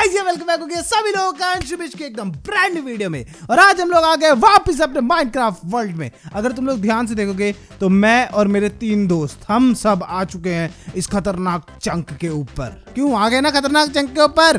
Guys ये welcome back हो गया सभी लोगों का अंशुमिश के एकदम ब्रांड न्यू वीडियो में। और आज हम लोग आ गए वापस अपने माइनक्राफ्ट वर्ल्ड में। अगर तुम लोग ध्यान से देखोगे तो मैं और मेरे 3 दोस्त हम सब आ चुके हैं इस खतरनाक चंक के ऊपर। क्यों आ गए ना खतरनाक चंक के ऊपर?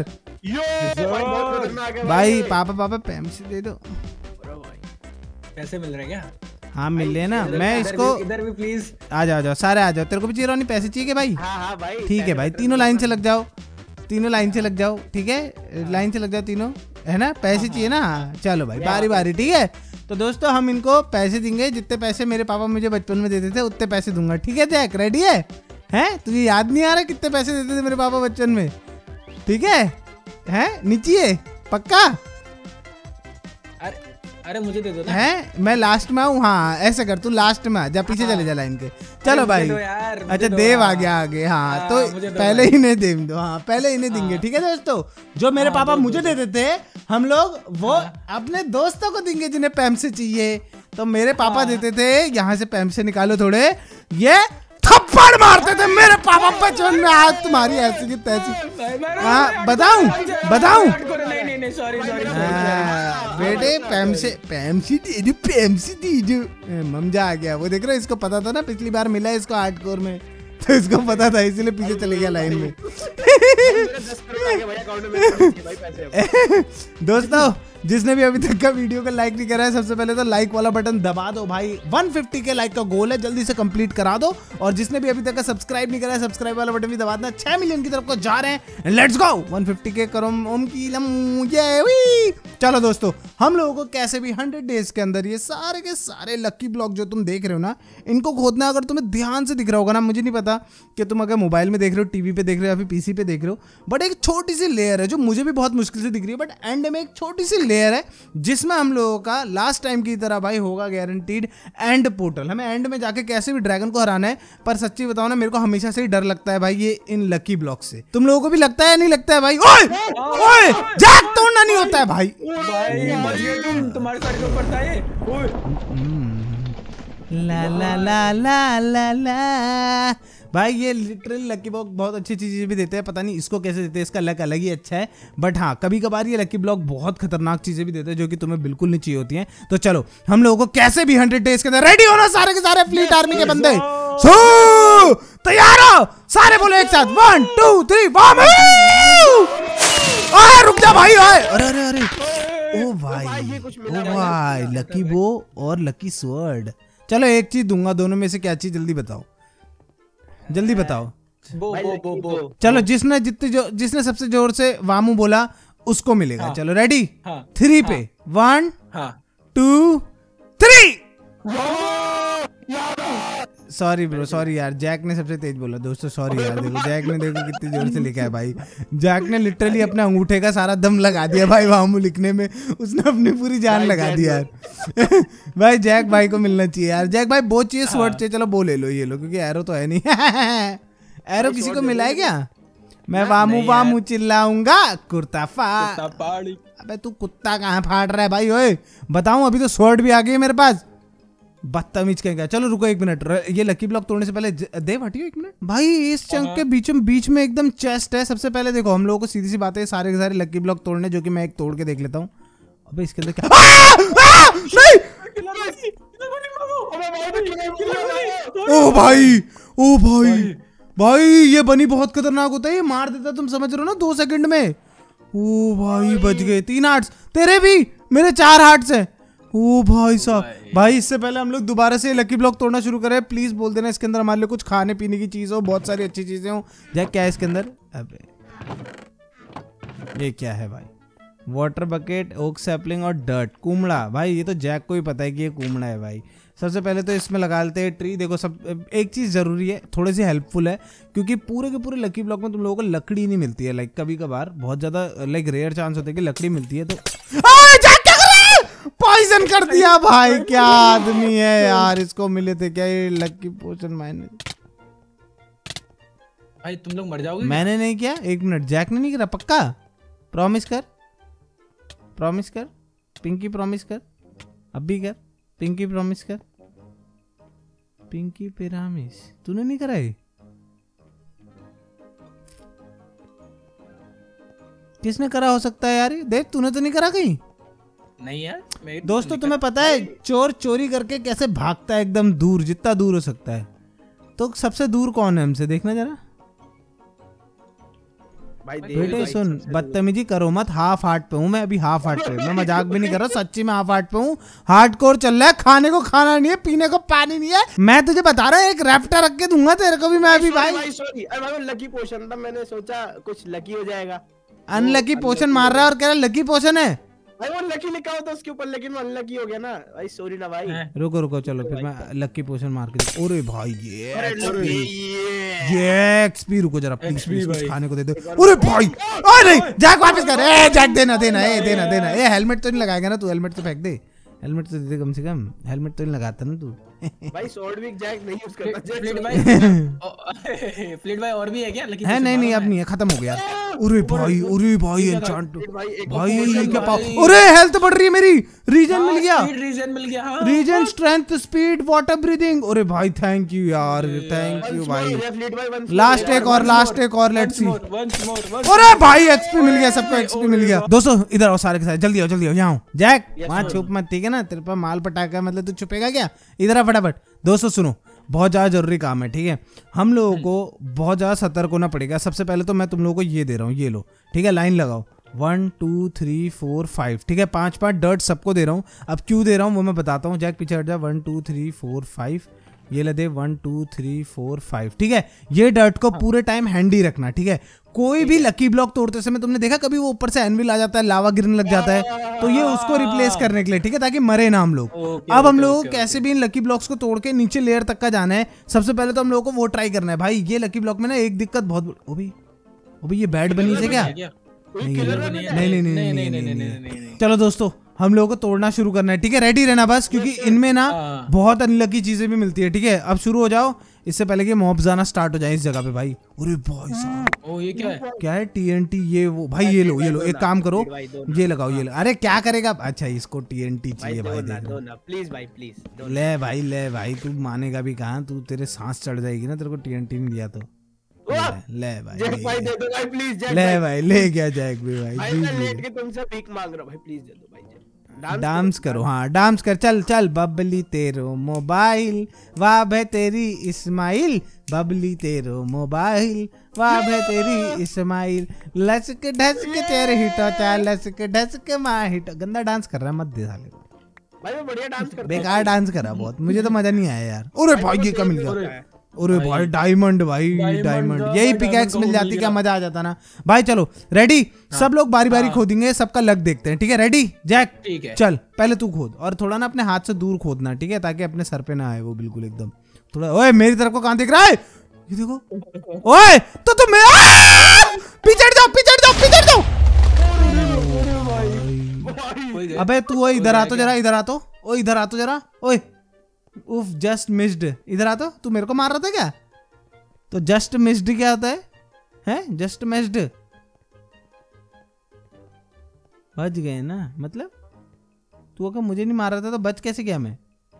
भाई पापा पैसे दे दो। पैसे मिल रहे हैं क्या? हाँ मिल रहे ना। मैं इसको इधर भी प्लीज आ जाओ सारे आ जाओ। तेरे को भी चाहिए नहीं पैसे चाहिए भाई? हाँ भाई ठीक है भाई, तीनों लाइन से लग जाओ, तीनों लाइन से लग जाओ। ठीक है लाइन से लग जाओ तीनों, है ना? पैसे चाहिए ना? हाँ चलो भाई बारी बारी। ठीक है तो दोस्तों हम इनको पैसे देंगे, जितने पैसे मेरे पापा मुझे बचपन में देते थे उतने पैसे दूंगा। ठीक है जैक रेडी है? हैं तुझे याद नहीं आ रहा कितने पैसे देते थे मेरे पापा बचपन में? ठीक है हैं नीचे पक्का? अरे मुझे दे दो ना। हैं मैं लास्ट में आऊँ? हाँ ऐसे कर, तू लास्ट में आ जा, पीछे चले जा लाइन के। चलो भाई अच्छा देव आ गया आगे। हाँ तो पहले इन्हें दे दो। हाँ पहले इन्हें देंगे। ठीक है दोस्तों, जो मेरे पापा मुझे देते थे हम लोग वो अपने दोस्तों को देंगे जिन्हें पैसे चाहिए। तो मेरे पापा देते थे, यहाँ से पैसे निकालो थोड़े, ये थप्पड़ मारते थे मेरे पापा बचपन में। आज तुम्हारी ऐसी की तैसी। हाँ बताऊं नहीं सॉरी बेटे पैमसी दीजो। ममजा आ गया वो, देख रहे हो इसको पता था ना पिछली बार मिला इसको हार्डकोर में, तो इसको पता था इसीलिए पीछे चले गया लाइन में। दोस्तों जिसने भी अभी तक का वीडियो को लाइक नहीं करा है सबसे पहले तो लाइक वाला बटन दबा दो भाई। 150 के लाइक का गोल है, जल्दी से कंप्लीट करा दो। और जिसने भी अभी तक का सब्सक्राइब नहीं करा है सब्सक्राइब वाला बटन भी दबा देना। 6 मिलियन की तरफ को जा रहे हैं, लेट्स गो 150 के करो ओम की ये। चलो दोस्तों हम लोगों को कैसे भी 100 डेज के अंदर ये सारे के सारे लकी ब्लॉक जो तुम देख रहे हो ना इनको खोदना। अगर तुम्हें ध्यान से दिख रहा होगा ना, मुझे नहीं पता कि तुम अगर मोबाइल में देख रहे हो, टीवी पे देख रहे हो या फिर पीसी पे देख रहे हो, बट एक छोटी सी लेयर है जो मुझे भी बहुत मुश्किल से दिख रही है। बट एंड में एक छोटी सी लेयर है जिसमें हम लोगों का लास्ट टाइम की तरह भाई होगा गारंटीड एंड पोर्टल। हमें एंड में जाके कैसे भी ड्रैगन को हराना है। पर सच्ची बताओ ना मेरे को हमेशा से ही डर लगता है भाई ये इन लकी ब्लॉक से। तुम लोगों को भी लगता है नहीं लगता है भाई? ओए ओए जैक तोड़ना नहीं होता है भाई। तुम्हारे सर के ऊपर था ये। ला ला ला ला ला ला भाई ये लिटरली लकी ब्लॉक बहुत अच्छी चीजें भी देते हैं। पता नहीं इसको कैसे देते हैं, इसका लक अलग ही अच्छा है। बट हाँ कभी कभार ये लकी ब्लॉक बहुत खतरनाक चीजें भी देते हैं जो कि तुम्हें बिल्कुल नहीं चाहिए होती हैं। तो चलो हम लोगों को कैसे भी 100 डेज के अंदर रेडी होना सारे के सारे फ्लीट आर्मी के बंदे। सो तैयार हो सारे, बोलो एक साथ 1 2 3 ओए रुक जा भाई। ओए अरे अरे अरे ओ भाई लकी बो और लकी स्वर्ड। चलो एक चीज दूंगा, दोनों में से क्या चीज जल्दी बताओ, जल्दी बताओ। बो। चलो जिसने सबसे जोर से वामू बोला उसको मिलेगा। हाँ। चलो रेडी 3 पे 1 2 3। सॉरी ब्रो सॉरी यार, जैक ने सबसे तेज बोला दोस्तों। सॉरी यार, देखो जैक ने देखो कितनी जोर से लिखा है भाई। जैक ने लिटरली अपने अंगूठे का सारा दम लगा दिया भाई वामू लिखने में। उसने अपनी पूरी जान लगा दी यार। भाई जैक भाई को मिलना चाहिए यार। जैक भाई बहुत चाहिए स्वर्ड चाहिए। चलो वो ले लो, ये लो, क्योंकि एरो तो है नहीं। एरो किसी को मिला है क्या? मैं वामू वामू चिल्लाऊंगा कुर्ता फाड़। अबे तू कुत्ता कहाँ फाड़ रहा है भाई? ओए बताऊं अभी तो स्वर्ड भी आ गई है मेरे पास, बदतमीज कहेगा। चलो रुको 1 मिनट, ये लकी ब्लॉक तोड़ने से पहले देव हटियो 1 मिनट भाई। इस चंक के बीच में एकदम चेस्ट है। सबसे पहले देखो हम लोगों को सीधी सी बात है सारे के सारे लकी ब्लॉक तोड़ने, जो कि मैं एक तोड़ के देख लेता हूँ। अबे इसके अंदर क्या? ओ भाई भाई ये बनी बहुत खतरनाक होता है, ये मार देता तुम समझ रहे हो ना 2 सेकंड में। ओ भाई बच गए। 3 हार्ट्स तेरे भी, मेरे 4 हार्ट्स हैं। ओ भाई साहब भाई इससे पहले हम लोग दोबारा से लकी ब्लॉक तोड़ना शुरू करें, प्लीज बोल देना इसके अंदर हमारे लिए कुछ खाने पीने की चीज हो, बहुत सारी अच्छी चीजें हो। जैक क्या है इसके अंदर? अबे ये क्या है भाई? वाटर बकेट, ओक सैपलिंग और डर्ट, कुमड़ा। भाई ये तो जैक को ही पता है कि ये कुमड़ा है भाई। सबसे पहले तो इसमें लगा लेते हैं ट्री। देखो सब एक चीज़ ज़रूरी है, थोड़ी सी हेल्पफुल है, क्योंकि पूरे के पूरे लकी ब्लॉक में तुम लोगों को लकड़ी नहीं मिलती है। लाइक कभी कभार बहुत ज़्यादा लाइक रेयर चांस होता है कि लकड़ी मिलती है। तो पॉइजन कर दिया भाई, क्या आदमी है यार। इसको मिले थे क्या ये लकी पोशन? मैंने भाई तुम लोग मर जाओगे। मैंने नहीं किया। 1 मिनट, जैक ने नहीं करा पक्का? प्रॉमिस कर, प्रॉमिस कर पिंकी, प्रॉमिस कर अभी कर पिंकी, प्रॉमिस कर पिंकी पिरामिस। तूने नहीं कराई? किसने करा हो सकता है यार? देख तूने तो नहीं करा कहीं? नहीं यार दोस्तों तुम्हें पता है चोर चोरी करके कैसे भागता है एकदम दूर, जितना दूर हो सकता है। तो सबसे दूर कौन है हमसे, देखना जरा। बेटे सुन, बदतमीजी करो मत, हाफ हार्ट पे हूँ मैं अभी, हाफ हार्ट पे। मैं मजाक भी नहीं कर रहा, सच्ची में हाफ हार्ट पे हूँ। हार्डकोर चल रहा है, खाने को खाना नहीं है, पीने को पानी नहीं है। मैं तुझे बता रहा हूँ एक रैप्टर रख के दूंगा तेरे को भी मैं अभी भाई। सॉरी भाई, लकी पोशन था, मैंने सोचा कुछ लकी हो जाएगा। अनलकी पोशन मार रहा है और कह रहा है लकी पोशन है भाई। वो लकी लिखा होता उसके ऊपर, लेकिन वो अनलकी हो गया ना भाई। सॉरी ना भाई। रुको रुको, चलो फिर मैं लकी पोशन मार के। अरे भाई ये एक्सपी, रुको जरा प्लीज, कुछ खाने को दे दो। अरे भाई अरे जैक वापस कर, ए जैक देना देना, ए देना देना। ए हेलमेट तो नहीं लगाएगा ना तू? हेलमेट तो फेंक दे, हेलमेट तो दे दे कम से कम। हेलमेट तो नहीं लगाता ना तू? भाई स्वॉर्ड भी जैक नहीं यूज करता। फ्लिट भाई और भी है क्या? है नहीं नहीं, अब नहीं है, खत्म हो गया। अरे भाई एन्चांट भाई, ये क्या पाओ? अरे हेल्थ बढ़ रही है मेरी, रीजन मिल गया, regen, strength, speed, water breathing. अरे भाई थैंक यू यार, थैंक यू भाई। लास्ट एक और लेट्स सी। अरे भाई एक्सपी मिल गया, सबको एक्सपी मिल गया। दोस्तों इधर आओ सारे के सारे, जल्दी आओ यहाँ आओ। जैक वहाँ छुप मत, ठीक है ना? तेरे पास माल पटाखा मतलब तू छुपेगा क्या? इधर फटाफट। दोस्तों सुनो, बहुत ज्यादा जरूरी काम है, ठीक है? हम लोगों को बहुत ज्यादा सतर्क होना पड़ेगा। सबसे पहले तो मैं तुम लोगों को ये दे रहा हूँ, ये लो, ठीक है? लाइन लगाओ 1 2 3 4 5, ठीक है? 5 डर्ट सबको दे रहा हूँ। अब क्यों दे रहा हूँ वो मैं बताता हूँ। जैक पीछे हट जा। 1 2 3 4 5, ये ले दे 1 2 3 4 5, ठीक है? ये डर्ट को पूरे टाइम हैंडी रखना, ठीक है? कोई भी लकी ब्लॉक तोड़ते समय तुमने देखा कभी वो ऊपर से एनविल आ जाता है, लावा गिरने लग जाता है, तो ये उसको रिप्लेस करने के लिए, ठीक है? ताकि मरे ना हम लोग। अब हम लोग कैसे भी इन लकी ब्लॉक्स को तोड़ के नीचे लेयर तक का जाना है। सबसे पहले तो हम लोगों को वो ट्राई करना है भाई। ये लकी ब्लॉक में ना एक दिक्कत बहुत, ओ भाई ये बैड बनी से क्या? नहीं। चलो दोस्तों हम लोगों को तोड़ना शुरू करना है, ठीक है? रेडी रहना बस, क्योंकि इनमें ना बहुत अनलकी चीजें भी मिलती है, ठीक है? अब शुरू हो जाओ, इससे पहले कि मॉब्स आना स्टार्ट हो जाए इस जगह पे भाई। अरे भाई साहब ये क्या है? क्या है? TNT, ये वो भाई, ये लो एक काम करो, ये लगाओ, ये लो। अरे क्या करेगा? अच्छा इसको TNT चाहिए भाई, प्लीज भाई प्लीज। ले भाई तू मानेगा भी कहाँ? तू तेरे सांस चढ़ जाएगी ना तेरे को TNT नहीं दिया तो। ले भाई दे दो भाई प्लीज। ले भाई ले गया जैक भी भाई। मैं लेट के तुमसे भीख मांग रहा हूं भाई, प्लीज दे दो भाई। डांस करो, हाँ डांस कर, चल चल। बबली तेरो मोबाइल, वाह भे तेरी इस्माइल, बबली तेरो मोबाइल, वाह भे तेरी इस्माइल, लसक ढसक तेरे हिटो चाल, लसक ढसक माँ हिटो। गंदा डांस कर रहा है, मत दे साले भाई। मैं बढ़िया डांस करता हूं। बेकार डांस कर रहा बहुत, मुझे तो मजा नहीं आया यार। अरे भाई ये क्या मिल गया? अरे भाई डायमंड, भाई डायमंड। यही पिकैक्स मिल जाती, क्या मजा आ जाता ना भाई। चलो रेडी, सब लोग बारी बारी खोदेंगे, सबका लक देखते हैं, ठीक है? Ready Jack? ठीक है। चल पहले तू खोद, और थोड़ा ना अपने हाथ से दूर खोदना, ठीक है? ताकि अपने सर पे ना आए वो, बिल्कुल एकदम थोड़ा। ओए मेरी तरफ को कहां दिख रहा है? ये देखो। ओए तो तुम पीछे जाओ। अबे तू इधर आ तो जरा, इधर आ तो जरा। ओए उफ, जस्ट मिस्ड। इधर आ तो, तू मेरे को मार रहा था क्या? तो जस्ट मिस्ड क्या होता है? हैं जस्ट मिस्ड? बच गए ना? मतलब तू अगर मुझे नहीं मार रहा था तो बच कैसे गया मैं?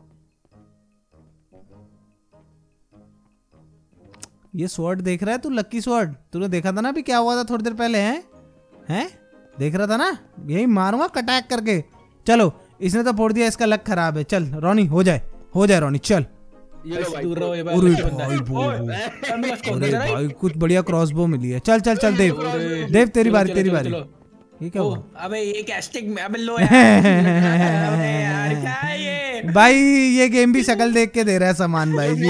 ये स्वॉर्ड देख रहा है तू? लकी स्वॉर्ड तूने देखा था ना अभी क्या हुआ था थोड़ी देर पहले? हैं देख रहा था ना? यही मारूंगा कटैक करके। चलो इसने तो फोड़ दिया, इसका लक खराब है। चल रोनी हो जाए रोनी, चल। भाई कुछ बढ़िया क्रॉसबो मिली है। चल देव तेरी बारी। ये क्या हुआ? अबे ये कैस्टिंग में, अबे लो यार क्या है ये? भाई ये गेम भी शक्ल देख के दे रहा है सामान भाई। जी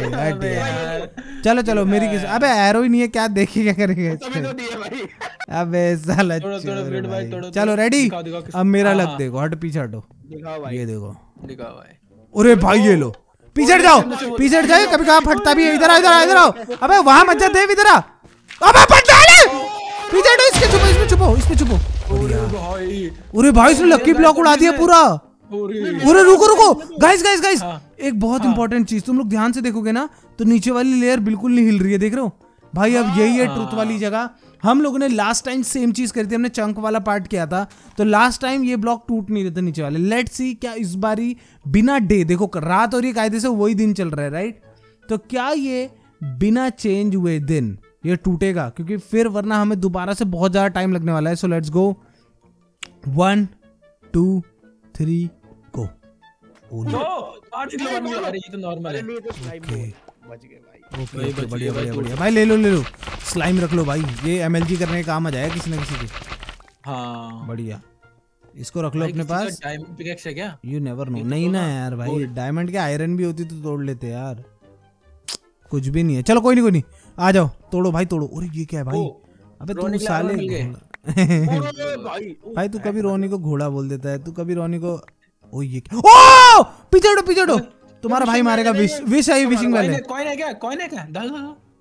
चलो मेरी किस। अबे एरो ही नहीं है, क्या देखे क्या करेंगे? अबे साला चलो रेडी। अब मेरा लक देखो, हट पीछे हटो, ये देखो। अरे भाई ये लो, पीछे जाओ, कभी कहाँ फटता भी है। इधर आओ। अबे वहां मत जा देव, इधर आ। अबे फट डाले, पीछे हटो, इसमें छुपो। अरे भाई इसने लकी ब्लॉक उड़ा दिया पूरा। अरे रुको गाइस, एक बहुत इंपॉर्टेंट चीज तुम लोग ध्यान से देखोगे ना तो नीचे वाली लेयर बिल्कुल नहीं हिल रही है, देख रहे हो भाई? अब यही है ट्रुथ वाली जगह। हम लोगों ने लास्ट टाइम सेम चीज करी थी, हमने चंक वाला पार्ट किया था, तो लास्ट टाइम ये ब्लॉक टूट नहीं रहे थे नीचे वाले। लेट्स सी क्या इस बारी बिना डे, देखो रात और ये कायदे से वही दिन चल रहा है, राइट? तो क्या ये बिना चेंज हुए दिन ये टूटेगा क्योंकि फिर वरना हमें दोबारा से बहुत ज्यादा टाइम लगने वाला है। So let's go 1 2 3 go. अरे ये तो नॉर्मल है। नहीं तो स्लाइम बच गए भाई। ओके बढ़िया बढ़िया बढ़िया भाई, ले लो स्लाइम रख लो भाई, ये एमएलजी करने का काम आ जाएगा किसी ना किसी के। हाँ बढ़िया, इसको रख लो अपने पास। डायमंड पिकैक्स है क्या? You never know. नहीं ना यार भाई, डायमंड के आयरन भी होती तो तोड़ लेते यार, कुछ भी नहीं है। चलो कोई नहीं आ जाओ, तोड़ो भाई तोड़ो। अरे ये क्या है भाई? अबे तू साले भाई तू कभी रोनी को घोड़ा बोल देता है, तू कभी रोनी को। ओ ये क्या? ओ पीछे हटो तुम्हारा भाई मारेगा। विश है विशिंग वाले। कॉइन है क्या? कॉइन है क्या? डाल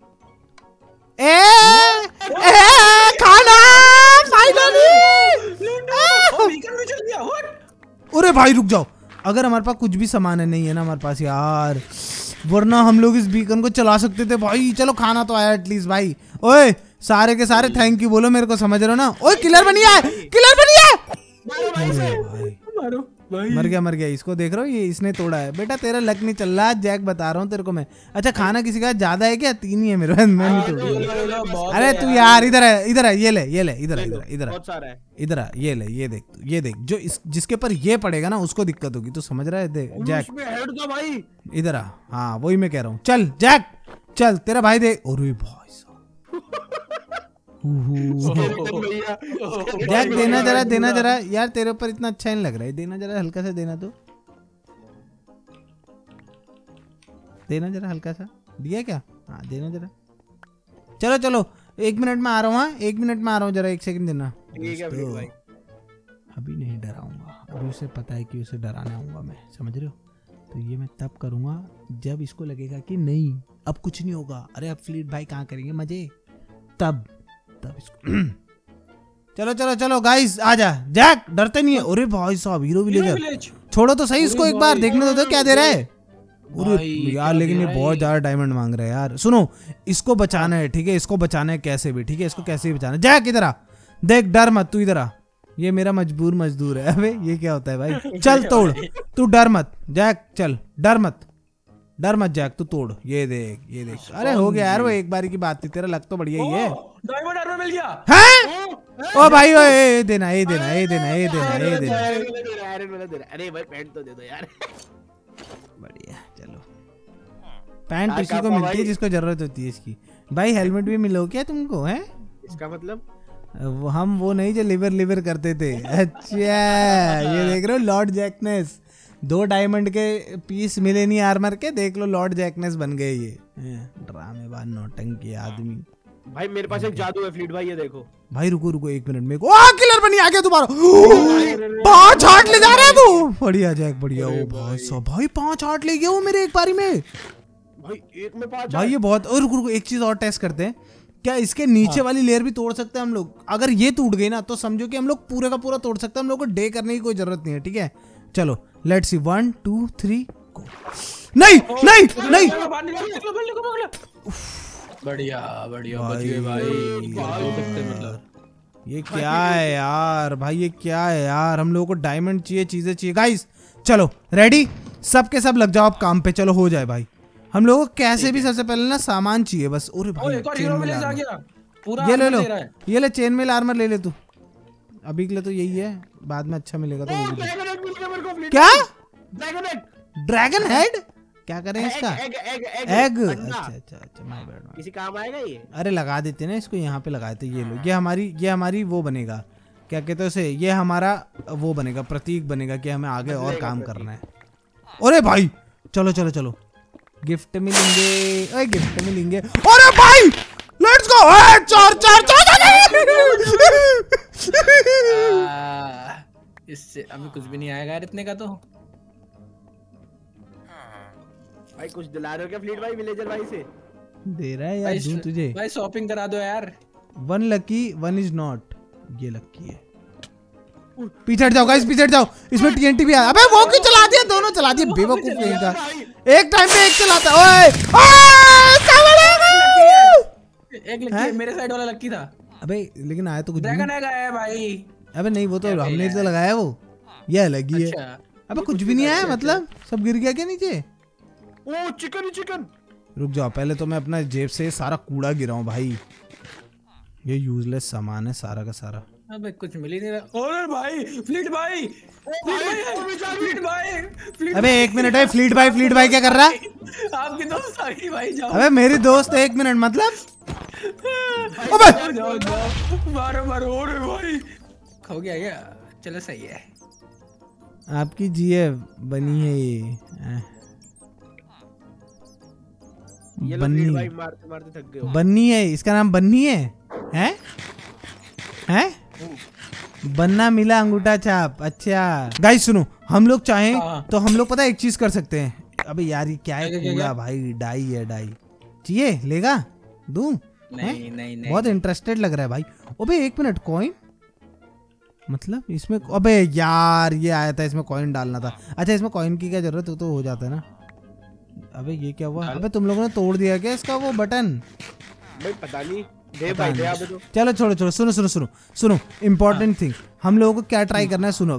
खाना फाइनली। बीकन भी चल गया। अरे भाई रुक जाओ, अगर हमारे पास कुछ भी सामान है नहीं है ना हमारे पास यार, वरना हम लोग इस बीकन को चला सकते थे भाई। चलो खाना तो आया एटलीस्ट भाई। ओए सारे के सारे थैंक यू बोलो मेरे को, समझ रहे हो ना? ओए किलर बनिया मारो भाई। मर गया इसको देख रहा हो, ये इसने तोड़ा है। बेटा तेरा लक नहीं चल रहा जैक, बता रहा हूँ तेरे को मैं। अच्छा खाना किसी का ज्यादा है क्या? 3 ही है मेरे पास, मैं नहीं तोड़। अरे तू यार इधर है ये ले इधर ये ले, ये देख जो जिसके ऊपर ये पड़ेगा ना उसको दिक्कत होगी, तू समझ रहा है? देख जैक इधर आ। हाँ वही मैं कह रहा हूँ। चल जैक चल, तेरा भाई देख। अरे भाई जैक देना जरा यार, तेरे ऊपर इतना अच्छा नहीं लग रहा है। देना जरा हल्का सा, देना तो देना जरा हल्का सा। दिया क्या? हाँ देना जरा। चलो 1 मिनट में आ रहा हूँ। हाँ 1 मिनट में आ रहा हूँ, जरा 1 सेकंड देना। अभी नहीं डराऊंगा, अभी उसे पता है कि उसे डराना आऊंगा मैं, समझ रहे हो? तो ये मैं तब करूंगा जब इसको लगेगा कि नहीं अब कुछ नहीं होगा। अरे अब फ्लीट भाई कहाँ करेंगे मजे, तब इसको चलो गाइस आजा। जैक डरते नहीं है। अरे भाई साहब हीरो विलेजर, छोड़ो तो सही इसको, एक बार देखने दो क्या दे रहा है। अरे यार लेकिन ये बहुत ज्यादा डायमंड मांग रहा है यार। सुनो इसको बचाना है, ठीक है? इसको बचाना है कैसे भी, ठीक है? इसको कैसे भी बचाना है। जैक इधर आ, देख डर मत, तू इधर आ। ये मेरा मजदूर है। अबे ये क्या होता है भाई? चल तोड़, तू डर मत जैक, चल डर मत जैक, तू तोड़। ये देख अरे हो गया यार, वो एक बारी की बात थी, तेरा लक तो बढ़िया ही है। डायमंड आर्मर मिल गया है? ओ भाई ये देना। अरे भाई पैंट तो दे दो यार। बढ़िया चलो, पैंट उसी को मिलती है जिसको जरूरत होती है इसकी। भाई हेलमेट भी मिलो क्या तुमको? है इसका मतलब हम वो नहीं जो लिवर करते थे। अच्छा ये देख रहे हो लॉर्ड जैकनेस, 2 डायमंड के पीस मिले नहीं आर्मर के, देख लो लॉर्ड जैकनेस बन गए ये। ड्रामेबाज नौटंकी आदमी। भाई मेरे पास एक जादू है फ्लीट भाई, ये देखो भाई। रुको 1 मिनट में किलर बनी आ गया तुम्हारा। 5 हार्ट ले जा रहा है तू। बढ़िया जैक बढ़िया। ओ भाई साहब भाई 5 हार्ट ले गया वो मेरे एक बारी में भाई। एक में 5 भाई ये बहुत। और रुको एक चीज और टेस्ट करते हैं, क्या इसके नीचे वाली लेयर भी तोड़ सकते हैं हम लोग? अगर ये टूट गई ना तो समझो कि हम लोग पूरे का पूरा तोड़ सकते हैं। हम लोग को डे करने की कोई जरूरत नहीं है, ठीक है? चलो लेट्स सी 1 2 3 गो। नहीं बढ़िया बच गए भाई। मतलब ये क्या है यार भाई, ये क्या है यार? हम लोगों को डायमंड चाहिए, चीजें चाहिए गाइस। चलो रेडी, सबके सब लग जाओ अब काम पे। चलो हो जाए भाई। हम लोगों को कैसे भी सबसे पहले ना सामान चाहिए बस। अरे भाई ये ले चेन मेल आर्मर ले ले तू। अभी के लिए तो यही है, बाद में अच्छा मिलेगा तो वो भी। क्या ड्रैगन हेड? क्या करें इसका? एग। अच्छा माय बैड। किसी काम आएगा ये? अरे लगा देते ना इसको, यहाँ पे लगाए थे। ये लो, ये हमारी वो बनेगा, क्या कहते हैं उसे, ये हमारा वो बनेगा, प्रतीक बनेगा कि हमें आगे और काम करना है। अरे भाई चलो गिफ्ट मिलेंगे। अरे भाई लेट्स गो। 4 इससे अभी कुछ भी नहीं आएगा यार इतने का तो। भाई कुछ दिला रहे हो क्या फ्लीट भाई विलेजर भाई से? दे रहा है यार दूं तुझे। भाई शॉपिंग करा दो यार। 1 लकी 1 इज नॉट। ये लकी है। पीछे हट जाओ गाइस, पीछे हट जाओ। इसमें TNT भी आया। अबे वो क्यों चला दिया? दोनों चला दिए बेवकूफ कहीं का। एक टाइम पे एक चलाता। ओए एक लकी मेरे साइड वाला लकी था। अबे लेकिन आया तो कुछ ड्रैगन एग आया भाई। अबे नहीं वो तो हमने तो लगाया वो, ये लगी है। अबे कुछ भी नहीं आया, मतलब सब गिर गया क्या नीचे? ओ चिकन रुक जाओ, पहले तो मैं अपना जेब से सारा कूड़ा गिराऊं भाई। ये यूजलेस सामान है सारा का सारा। अबे कुछ मिल ही नहीं रहा। अरे भाई फ्लीट भाई, फ्लीट भाई। अबे एक मिनट है, फ्लीट भाई क्या कर रहा है? आपकी दोस्त आ गई भाई, जाओ। अबे मेरी दोस्त, एक मिनट मतलब। जाओ मारो ओरे भाई। खो गया क्या? चलो सही है। आपकी जीएफ बनी है ये बन्नी भाई मारते थक गए हो। बन्नी है, इसका नाम बन्नी है? हैं? बन्ना मिला अंगूठा छाप। अच्छा गाइस सुनो, हम लोग चाहें तो हम लोग पता है एक चीज कर सकते हैं। अबे यार ये क्या है? कूड़ा भाई, डाई है। डाई चाहिए? लेगा? दूं? नहीं बहुत इंटरेस्टेड लग रहा है भाई। अबे एक मिनट, कॉइन मतलब इसमें? अबे यार ये आया था, इसमें कॉइन डालना था। अच्छा इसमें कॉइन की क्या जरूरत है? तो हो जाता है ना। अबे ये क्या हुआ? अबे तुम लोगों ने तोड़ दिया क्या इसका वो बटन? भाई पता नहीं, दे भाई दे आप तो। चलो छोड़ो, सुनो इम्पोर्टेंट थिंग। हम लोगों को क्या ट्राई करना है सुनो।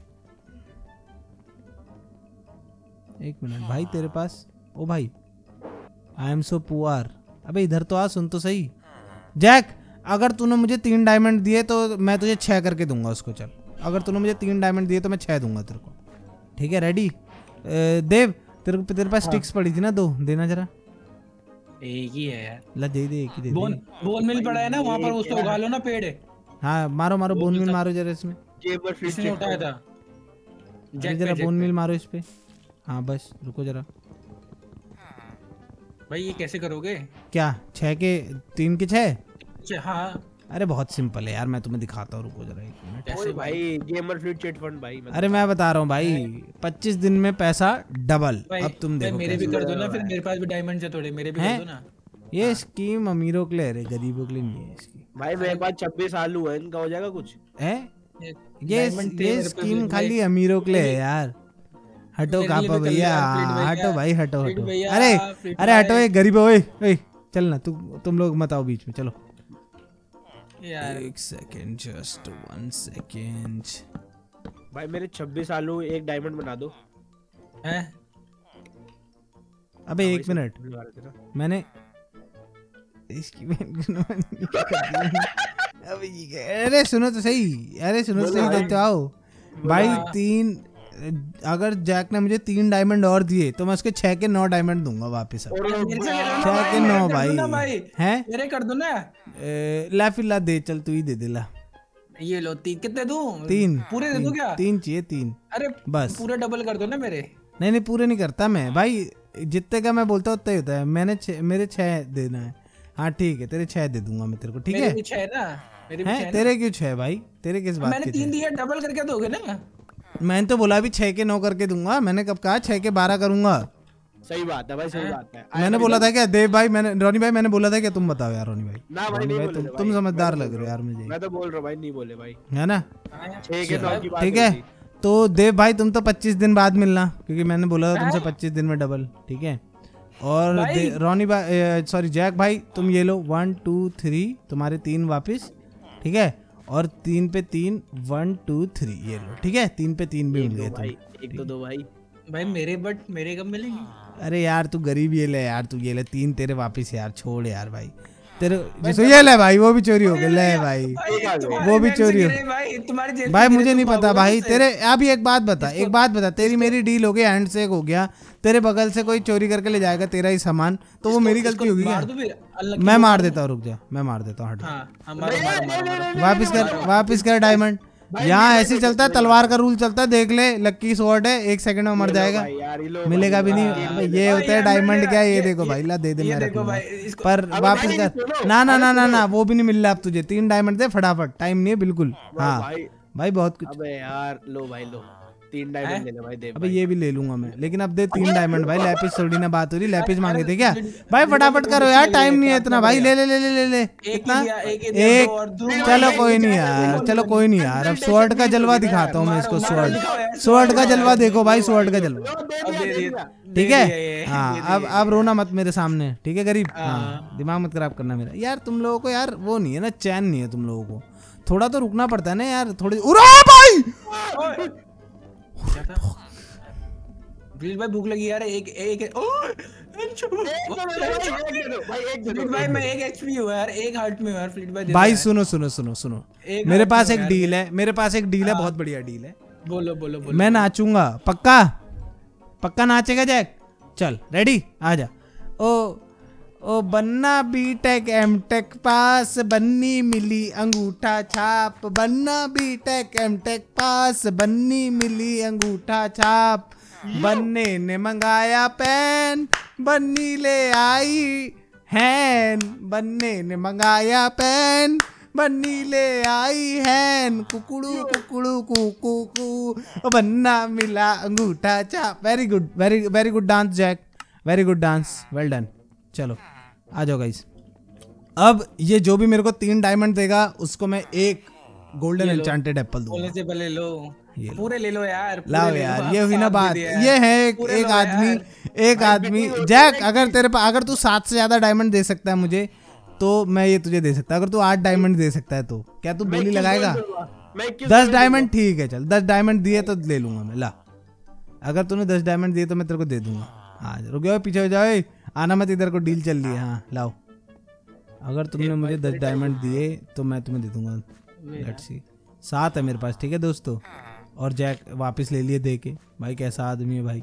एक मिनट भाई, तेरे पास, ओ भाई आई एम सो पुअर। अबे इधर तो आ, सुन तो सही। जैक अगर तूने मुझे 3 डायमंड दिए तो मैं तुझे 6 करके दूंगा उसको। चल अगर तूने मुझे 3 डायमंड दिए तो मैं 6 दूंगा तेरे को, ठीक है? रेडी? देव तेरे पास स्टिक्स पड़ी थी ना, 2 देना जरा। एक ही है यार। ला दे एक ही दे। बोन मिल पड़ा है ना वहाँ पर, उसको उगा लो ना पेड़। हाँ मारो बोन मिल मारो जरा इसमें। किसने उठाया था? जरा बोन मिल मारो इस पे। हाँ बस रुको जरा। भाई ये कैसे करोगे? क्या 6 के 3 के 6? हाँ अरे बहुत सिंपल है यार, मैं तुम्हें दिखाता हूँ, रुको जरा 1 मिनट। कैसे भाई गेमर फ्लीट चिट फंड भाई। अरे मैं बता रहा हूँ भाई, 25 दिन में पैसा डबल। अब तुम देखो मेरे भी कर दो ना, फिर मेरे पास भी डायमंड है थोड़े, मेरे भी कर दो ना। ये स्कीम अमीरों के लिए है, गरीबों के लिए नहीं है इसकी। भाई मेरे पास 26 आलू है, इनका हो जाएगा कुछ है? ये स्कीम खाली अमीरों के लिए है यार। हटो कापा भैया, हटो भाई हटो। अरे हटो, ये गरीब है। चल ना तुम लोग मत आओ बीच में, चलो। यार 1 सेकेंड, जस्ट 1 सेकेंड। भाई मेरे 26 आलू, 1 डायमंड बना दो। हैं? अबे 1 मिनट, मैंने इसकी अबे अरे सुनो तो सही, देते आओ भाई। 3 अगर जैक ने मुझे 3 डायमंड और दिए तो मैं उसके 6 के 9 डायमंड दूंगा वापस। 6 के 9 भाई हैं? मेरे कर दो ना। ला फिर ला दे, चल तू ही दे दे ला। ये लो 3 कितने दूं? 3 पूरे दे दूं क्या? 3 चाहिए 3। अरे बस पूरे डबल कर दो ना मेरे। नहीं पूरे नहीं करता मैं भाई, जितने का मैं बोलता हूँ उतना ही होता है। मेरे 6 देना है। हाँ ठीक है, तेरे 6 दे दूंगा मैं तेरे को, ठीक है? मेरे भी 6 ना, मेरे भी 6 तेरे क्यों 6 भाई? तेरे किस बात के? मैंने 3 दिया, डबल करके दोगे ना? मैंने तो बोला भी 6 के 9 करके दूंगा। मैंने कब कहा 6 के 12 करूंगा? सही बात है भाई, सही बात है। मैंने बोला था क्या देव भाई? रोनी भाई मैंने बोला था क्या? तुम बताओ यार रोनी भाई। ना भाई नहीं बोले, तुम समझदार लग रहे हो यार मुझे। मैं तो बोल रहा हूँ भाई, नहीं बोले भाई, है ना? 6 के 9 की बात ठीक है। तो देव भाई तुम तो 25 दिन बाद मिलना, क्योंकि मैंने बोला था तुमसे 25 दिन में डबल, ठीक है? और रोनी भाई सॉरी जैक भाई तुम ये लो 1 2 3 तुम्हारे 3 वापिस, ठीक है? और 3 पे 3 1 2 3 ये लो, ठीक है? 3 पे 3 भी मिल गए तुम। 1 2 भाई। भाई मेरे कब मिलेंगे? अरे यार तू गरीब, ये ले यार, तू ये ले 3 तेरे वापिस यार, छोड़ यार भाई तेरे जैसे। ये ले भाई, वो भी चोरी हो गया। ले भाई वो भी चोरी हो भाई, मुझे नहीं पता भाई तेरे। अभी एक बात बता, तेरी मेरी डील हो गई, हैंड शेक हो गया, तेरे बगल से कोई चोरी करके ले जाएगा तेरा ही सामान, तो वो मेरी गलती होगी क्या? मैं मार देता हूँ, रुक जा, मैं मार देता हूँ, हट। वापिस कर डायमंड। यहाँ ऐसे चलता है, तलवार का रूल चलता है, देख ले। लक्की स्वॉर्ड है, 1 सेकंड में मर जाएगा, मिलेगा भी नहीं। ये होता है डायमंड क्या? ये देखो भाई, ला दे दे मैं रख लूंगा, पर वापस कर। ना वो भी नहीं मिल रहा अब तुझे। 3 डायमंड दे फटाफट, टाइम नहीं है बिल्कुल। हाँ भाई बहुत कुछ। अबे यार लो भाई लो, 3 डायमंड ले ले भाई, दे। अबे ये भी ले लूंगा मैं, लेकिन अब दे 3 डायमंड भाई। लैपिस थोड़ी ना बात हो रही, लैपिस मांगे थे क्या भाई? फटाफट करो यार, टाइम नहीं है इतना भाई। ले ले ले ले ले कितना? 1। चलो कोई नहीं यार, अब स्वॉर्ड का जलवा दिखाता हूँ मैं इसको। स्वॉर्ड का जलवा देखो भाई, स्वॉर्ड का जलवा, ठीक है? हाँ अब रोना मत मेरे सामने, ठीक है गरीब? हाँ दिमाग मत खराब करना मेरा यार। तुम लोगों को यार वो नहीं है ना, चैन नहीं है तुम लोगों को, थोड़ा तो रुकना पड़ता है ना यार, थोड़ी। भाई भाई भूख लगी यार। एक फ्लिट भाई मैं 1 HP हूँ यार, 1 हार्ट में हूँ यार फ्लिट भाई। भाई सुनो सुनो सुनो सुनो, मेरे पास एक डील है, मेरे पास एक डील है, बहुत बढ़िया डील है। बोलो बोलो बोलो। मैं नाचूंगा, पक्का पक्का नाचेगा जैक? चल रेडी, आजा। ओ बन्ना बीटेक एमटेक पास, बन्नी मिली अंगूठा छाप, बन्ना बीटेक एमटेक पास, बन्नी मिली अंगूठा छाप, बन्ने ने मंगाया पेन, बन्नी ले आई हैन, बन्ने ने मंगाया पेन, बन्नी ले आई हैन, कुकुड़ू कुकुड़ू कुकू, बन्ना मिला अंगूठा छाप। Very good, very good dance Jack, very good dance, well done. चलो आ जाओ गाइस। अब ये जो भी मेरे को 3 डायमंड देगा उसको मैं 1 गोल्डन एन्चेंटेड एप्पल दूंगा। बोलने से पहले लो, पूरे ले लो यार, लाओ यार, ये हुई ना बात। ये है एक आदमी जैक, अगर तू 7 से ज्यादा डायमंड दे सकता है मुझे तो मैं ये तुझे दे सकता है। अगर तू 8 डायमंड दे सकता है तो क्या तू बोली लगाएगा? 10 डायमंड ठीक है, चल 10 डायमंड दिए तो ले लूंगा मैं। ला, अगर तूने 10 डायमंड दिए तो मैं तेरे को दे दूंगा। हाँ रुक जाओ, पीछे हो जाओ, आना मत इधर को, डील चल रही है। हाँ लाओ, अगर तुमने मुझे 10 डायमंड दिए तो मैं तुम्हें दे दूंगा। लेट्स सी, 7 है मेरे पास, ठीक है दोस्तों। और जैक वापस ले लिए दे के। भाई कैसा आदमी है भाई।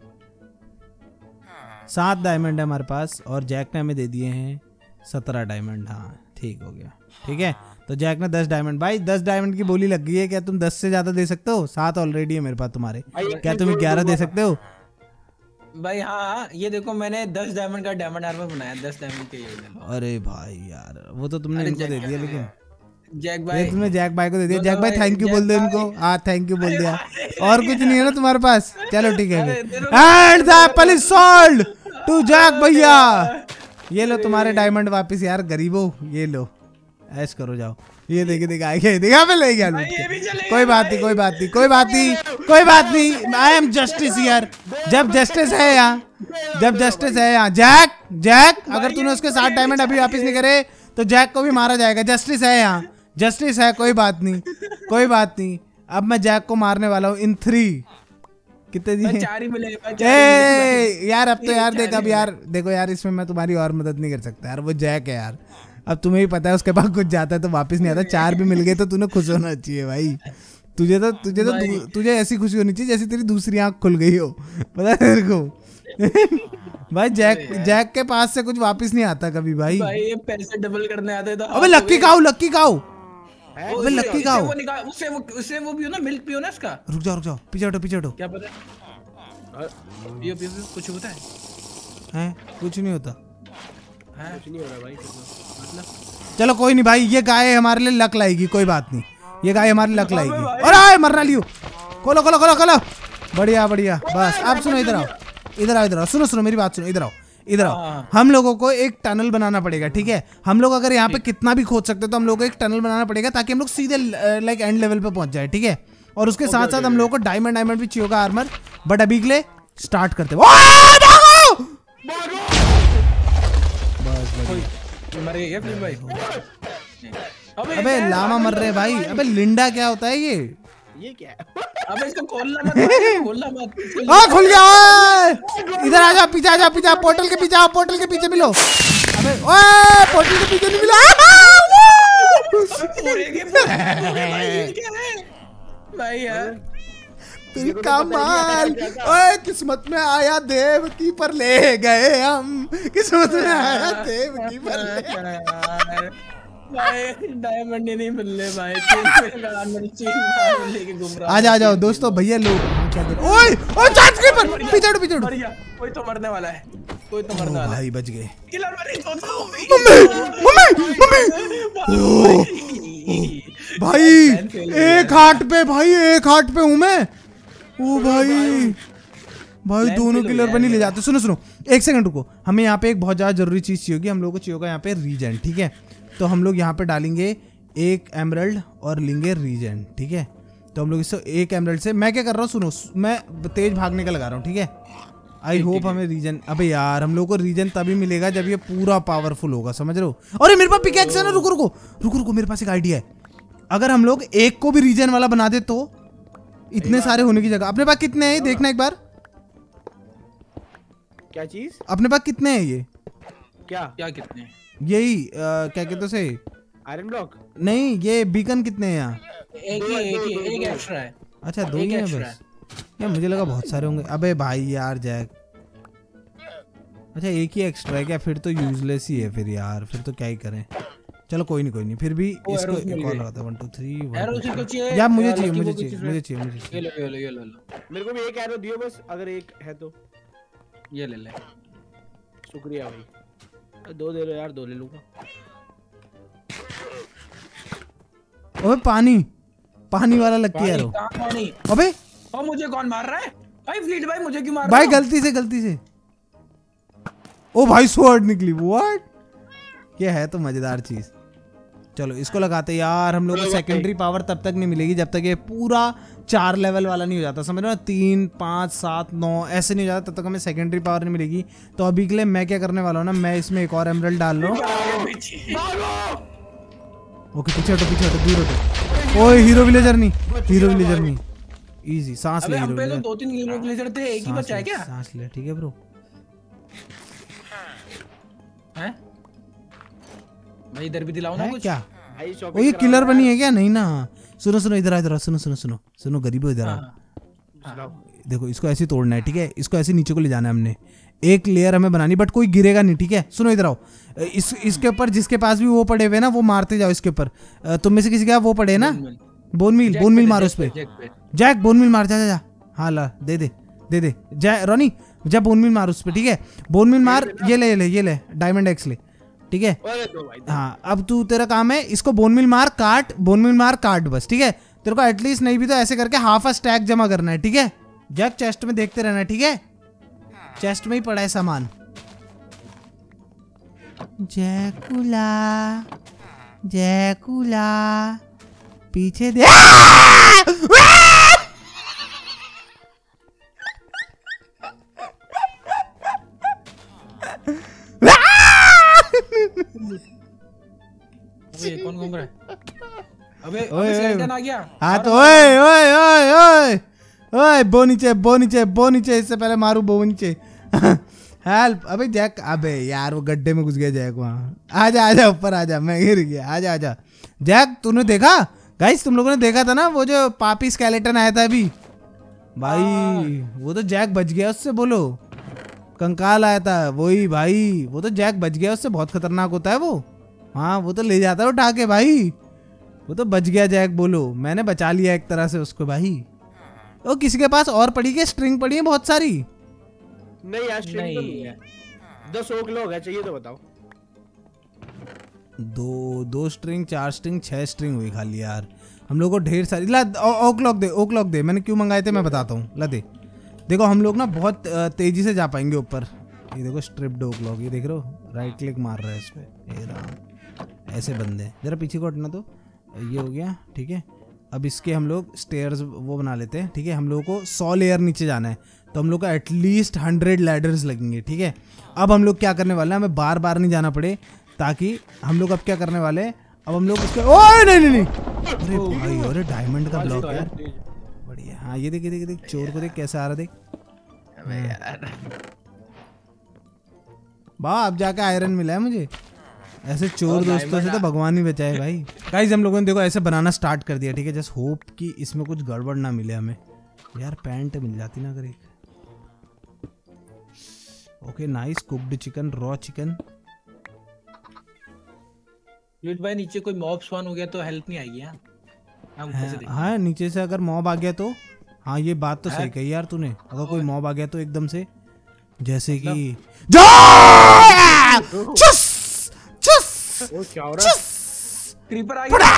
7 डायमंड है हमारे पास और जैक ने हमें दे दिए हैं 17 डायमंड। हाँ ठीक हो गया, ठीक है। तो जैक ने 10 डायमंड, भाई 10 डायमंड की बोली लग गई है। क्या तुम 10 से ज्यादा दे सकते हो? 7 ऑलरेडी है मेरे पास तुम्हारे, क्या तुम 11 दे सकते हो? भाई हाँ, ये देखो मैंने 10 डायमंड का डायमंड आर्मर बनाया, 10 डायमंड के ये। अरे भाई यार, वो तो तुमने इनको दे दिया, लेकिन जैक भाई, तुमने जैक भाई को दे दिया। जैक भाई थैंक यू बोल दो इनको। हाँ थैंक यू बोल दिया, और कुछ नहीं है ना तुम्हारे पास? चलो ठीक है, and the apple is sold to Jack भैया। ये लो तुम्हारे डायमंड वापस यार गरीबो, ये लो ऐश करो, जाओ। ये देखे आ गया, देखा मैं ले गया। कोई बात नहीं, कोई बात नहीं, कोई बात नहीं, कोई बात नहीं। I am justice here. जब जस्टिस है यहाँ, जब जस्टिस है यहाँ। जैक अगर तूने उसके 7 डायमंड अभी वापस नहीं करे तो जैक को भी मारा जाएगा। जस्टिस है यहाँ, जस्टिस है, कोई बात नहीं, कोई बात नहीं। अब मैं जैक को मारने वाला हूँ इन 3। कितने दिए? 4 ही मिलेगा। यार अब तो यार देख, अब यार देखो यार, इसमें मैं तुम्हारी और मदद नहीं कर सकता यार। वो जैक है यार, अब तुम्हें भी पता है उसके पास कुछ जाता है तो वापस नहीं आता। 4 भी मिल गए तो तूने खुश होना चाहिए भाई। तुझे ऐसी खुशी होनी चाहिए जैसे तेरी दूसरी आंख खुल गई हो, पता है तेरे को। भाई जैक के पास से कुछ वापस नहीं आता कभी भाई। ये पैसे डबल करने आते तो। अबे लक्की काऊ, लक्की काऊ, अबे लक्की काऊ, उससे वो पियो ना, मिल्क पियो ना इसका। रुक जाओ, पीछे हटो, पीछे हटो। क्या पता पियो कुछ होता है? कुछ नहीं होता, कुछ नहीं हो रहा भाई। मतलब चलो कोई नहीं भाई, ये गाय हमारे लिए लक लाएगी, कोई बात नहीं, ये गाय हमारे लक लाएगी। और आए मरना लियो, खोलो खोलो खोलो खोलो, बढ़िया बढ़िया। बस अब सुनो, इधर आओ, इधर आओ, इधर आओ, सुनो मेरी बात सुनो, इधर आओ, इधर आओ। हम लोगों को एक टनल बनाना पड़ेगा, ठीक है। हम लोग अगर यहाँ पे कितना भी खोद सकते हैं तो हम लोगों को एक टनल बनाना पड़ेगा ताकि हम लोग सीधे लाइक एंड लेवल पे पहुंच जाए, ठीक है। और उसके साथ साथ हम लोगों को डायमंड भी चाहिए होगा, आर्मर। बट अभी के लिए स्टार्ट करते हैं। अबे लामा मर रहे भाई। अबे लिंडा क्या होता है ये क्या है? अबे इसको खोलना मत, खोलना मत। हाँ खुल गया। इधर आ जा, पीछे आ जा, पीछे पोर्टल के पीछे आओ, पोर्टल के पीछे मिलो। अबे ओए पोर्टल के पीछे नहीं मिला। भाई यार तेरी कमाल। ओए किस्मत में आया देवकी पर ले गए हम, किस्मत में आया देवकी पर ले। भाई डायमंड नहीं मिल रहे भाई। लेके घूम रहा। आ जाओ दोस्तों, भैया लोग क्या कर। ओए ओए चार्ज के पर पीछे हटो, पीछे हटो। कोई तो मरने वाला है, कोई तो मरने वाला है। भाई बच गए। मम्मी भाई एक हार्ट पे, भाई एक हार्ट पे हूँ मैं। ओ भाई दोनों किलर बनी ले जाते। सुनो एक सेकंड रुको, हमें यहाँ पे एक बहुत ज्यादा जरूरी चीज चाहिए होगी। हम लोगों को चाहिए होगा यहाँ पे रीजन, ठीक है। तो हम लोग यहाँ पे डालेंगे एक एमरल्ड और लेंगे रीजन, ठीक है। तो हम लोग इससे एक एमरल्ड से, मैं क्या कर रहा हूँ सुनो, मैं तेज भागने का लगा रहा हूँ, ठीक है। आई होप हमें रीजन, अबे यार हम लोग को रीजन तभी मिलेगा जब ये पूरा पावरफुल होगा, समझ रहे हो। अरे मेरे पास पिकैक्स है ना, रुको मेरे पास एक आइडिया है। अगर हम लोग एक को भी रीजन वाला बना दे तो इतने सारे होने की जगह। अपने पास कितने हैं देखना एक बार। क्या चीज? अपने पास कितने हैं ये? क्या क्या कितने हैं? यही क्या कहते उसे? Iron block? नहीं, ये बीकन कितने हैं यहाँ? एक एक्स्ट्रा है। अच्छा, 2 ही हैं बस। यार मुझे लगा बहुत सारे होंगे। अबे भाई यार जैक, अच्छा एक ही एक्स्ट्रा है क्या? फिर तो यूजलेस ही है फिर यार, फिर तो क्या ही करें। चलो कोई नहीं, फिर भी इसको एक और लगाता हूँ। 1 2 3 यार मुझे चाहिए। ये लो। मेरे को भी एक एरो दियो बस, अगर एक है तो। ये ले। शुक्रिया भाई। 2 दे लो यार, 2 ले लूंगा। ओए पानी वाला लगती है यारो। पानी। अबे और मुझे कौन मार रहा है भाई? फ्लीट भाई मुझे क्यों मार रहा भाई? है? गलती से। ओ भाई स्वॉर्ड निकली। व्हाट? ये है तो मजेदार चीज। चलो इसको लगाते यार। हम लोग को सेकेंडरी पावर तब तक नहीं मिलेगी जब तक ये पूरा 4 लेवल वाला नहीं हो जाता, समझ रहे हो? 3 5 7 9 ऐसे नहीं हो जाता, तब तक हमें सेकेंडरी पावर नहीं मिलेगी। तो अभी के लिए मैं क्या करने वाला हूँ ना, मैं इसमें एक और एमरल्ड डाल रहा हूँ। ओके पीछे हटो, दूर हटो। ओए हीरो विलेजर नहीं। इजी, सांस ले। हम पे तो 2-3 हीरो विलेजर थे, एक ही बचा है क्या? सांस ले, ठीक है ब्रो। हैं भाई इधर भी दिलाओ ना कुछ। क्या भाई ओ ये किलर बनी है क्या? नहीं ना। सुनो इधर सुनो गरीबो इधर आओ। देखो इसको ऐसे तोड़ना है, ठीक है? इसको ऐसे नीचे को ले जाना है हमने। एक लेयर हमें बनानी, बट कोई गिरेगा नहीं, ठीक है? सुनो इधर आओ। इसके ऊपर जिसके पास भी वो पड़े हुए ना, वो मारते जाओ इसके ऊपर। तुम में से किसी का वो पड़े ना, बोन मिल मारो उस पे। जैक बोन मिल मार, जा। हाँ ला, दे जय रोनी, जा बोन मिल मार उस पे, ठीक है? बोन मिल मार। ये ले डायमंड एक्स ले, ठीक है? हाँ अब तू, तेरा काम है इसको बोन मिल मार काट बस, ठीक है? तेरे को एटलीस्ट नहीं भी तो ऐसे करके हाफ अ स्टैक जमा करना है, ठीक है? जैक चेस्ट में देखते रहना, ठीक है? चेस्ट में ही पड़ा है सामान। जैकुला पीछे दे। अबे कौन घूम रहा है? अबे स्केलेटन आ गया। हाँ तो ओए बो नीचे। इससे पहले मारू बो नीचे। हेल्प। अबे जैक, अबे यार वो गड्ढे में घुस गया जैक वहाँ। आजा ऊपर आजा, मैं गिर गया। आजा जैक, तूने देखा? गाइस तुम लोगों ने देखा था ना वो जो पापी स्केलेटन आया था अभी? भाई वो तो जैक बच गया उससे। बोलो कंकाल आया था वही भाई, वो तो जैक बच गया उससे। बहुत खतरनाक होता है वो। हाँ वो तो ले जाता है उठा के भाई। वो तो बच गया जैक। बोलो मैंने बचा लिया एक तरह से उसको भाई। ओ किसी के पास और पड़ी है? स्ट्रिंग पड़ी है बहुत सारी। नहीं यार स्ट्रिंग तो नहीं है। 10 ओक लोग है, चाहिए तो बताओ। 2 स्ट्रिंग 4 स्ट्रिंग 6 स्ट्रिंग हुई खाली यार। हम लोग को ढेर सारी। ला ओक लॉक दे। मैंने क्यों मंगाए थे मैं बताता हूँ। ला दे। देखो हम लोग ना बहुत तेजी से जा पाएंगे ऊपर। ये देखो स्ट्रिप्ड ओक लॉक, ये देख रहे हो? राइट क्लिक मार रहा है इस पे। ऐसे बंदे जरा पीछे को हटना। तो ये हो गया, ठीक है? अब इसके हम लोग स्टेयर्स वो बना लेते हैं, ठीक है? हम लोग को 100 लेयर नीचे जाना है, तो हम लोग को एटलीस्ट 100 लैडर्स लगेंगे, ठीक है? अब हम लोग क्या करने वाले हैं, हमें बार बार नहीं जाना पड़े, ताकि हम लोग अब क्या करने वाले हैं, अब हम लोग उसके ओए नहीं अरे भाई, अरे डायमंड का ब्लॉक यार, बढ़िया। हाँ ये देख चोर को देख कैसे आ रहा, देख वाह। अब जाके आयरन मिला है मुझे। ऐसे चोर दोस्तों से तो भगवान ही बचाए भाई। गाइस हम लोगों ने देखो ऐसे बनाना स्टार्ट कर दिया, ठीक है? जस्ट होप कि इसमें कुछ गड़बड़ ना मिले हमें। यार पैंट मिल जाती ना अगर एक। Okay nice, cooked chicken, raw chicken. यूट भाई नीचे कोई मॉब स्पॉन हो गया तो हेल्प नहीं आएगी। हाँ नीचे से अगर मॉब आ गया तो, हाँ ये बात तो सही कही यार तूने। अगर कोई मॉब आ गया तो एकदम से, जैसे कि क्रीपर आ गया।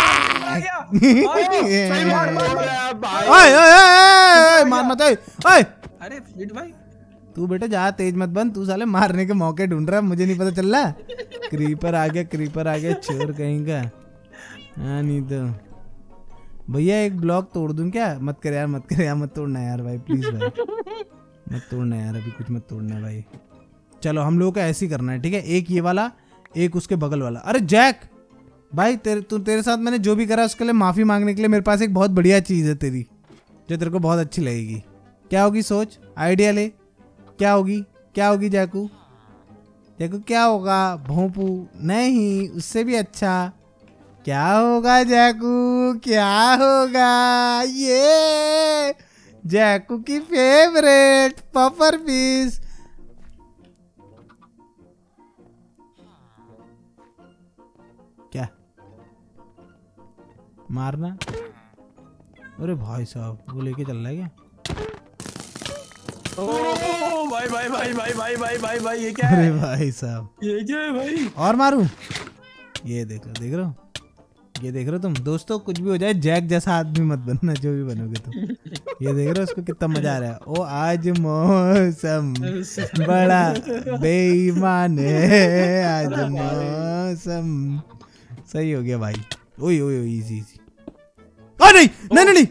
मार मत। अरे फ्लिट भाई तू बेटा जा, तेज मत बन। तू साले मारने के मौके ढूंढ रहा है, मुझे नहीं पता चल रहा। क्रीपर आ गया चोर कहीं का। हाँ नहीं तो भैया एक ब्लॉक तोड़ दूं क्या? मत कर यार, मत तोड़ना यार भाई, प्लीज भाई मत तोड़ना यार, अभी कुछ मत तोड़ना भाई। चलो हम लोगों का ऐसे ही करना है, ठीक है? एक ये वाला, एक उसके बगल वाला। अरे जैक भाई तेरे साथ मैंने जो भी करा उसके लिए माफी मांगने के लिए मेरे पास एक बहुत बढ़िया चीज है तेरी, जो तेरे को बहुत अच्छी लगेगी। क्या होगी? सोच, आइडिया ले। क्या होगी? क्या होगी जैकू? जैकू क्या होगा? भोंपू? नहीं, उससे भी अच्छा। क्या होगा जैकू? क्या होगा? ये जैकू की फेवरेट पफर फिश। क्या मारना? अरे भाई साहब, वो लेके चल रहा है क्या? ओ भाई भाई भाई भाई भाई भाई भाई भाई ये क्या है? अरे भाई साहब, ये क्या है भाई? और मारूं? ये देख रहे हो, ये देख रहे हो तुम दोस्तों, कुछ भी हो जाए जैक जैसा आदमी मत बनना, जो भी बनोगे तुम। ये देख रहे हो उसको कितना मजा आ रहा है। ओ आज मौसम बड़ा बेईमान है, आज मौसम। सही हो गया भाई। ओए ओए ओए, इजी इजी। आ नहीं नहीं नहीं नहीं।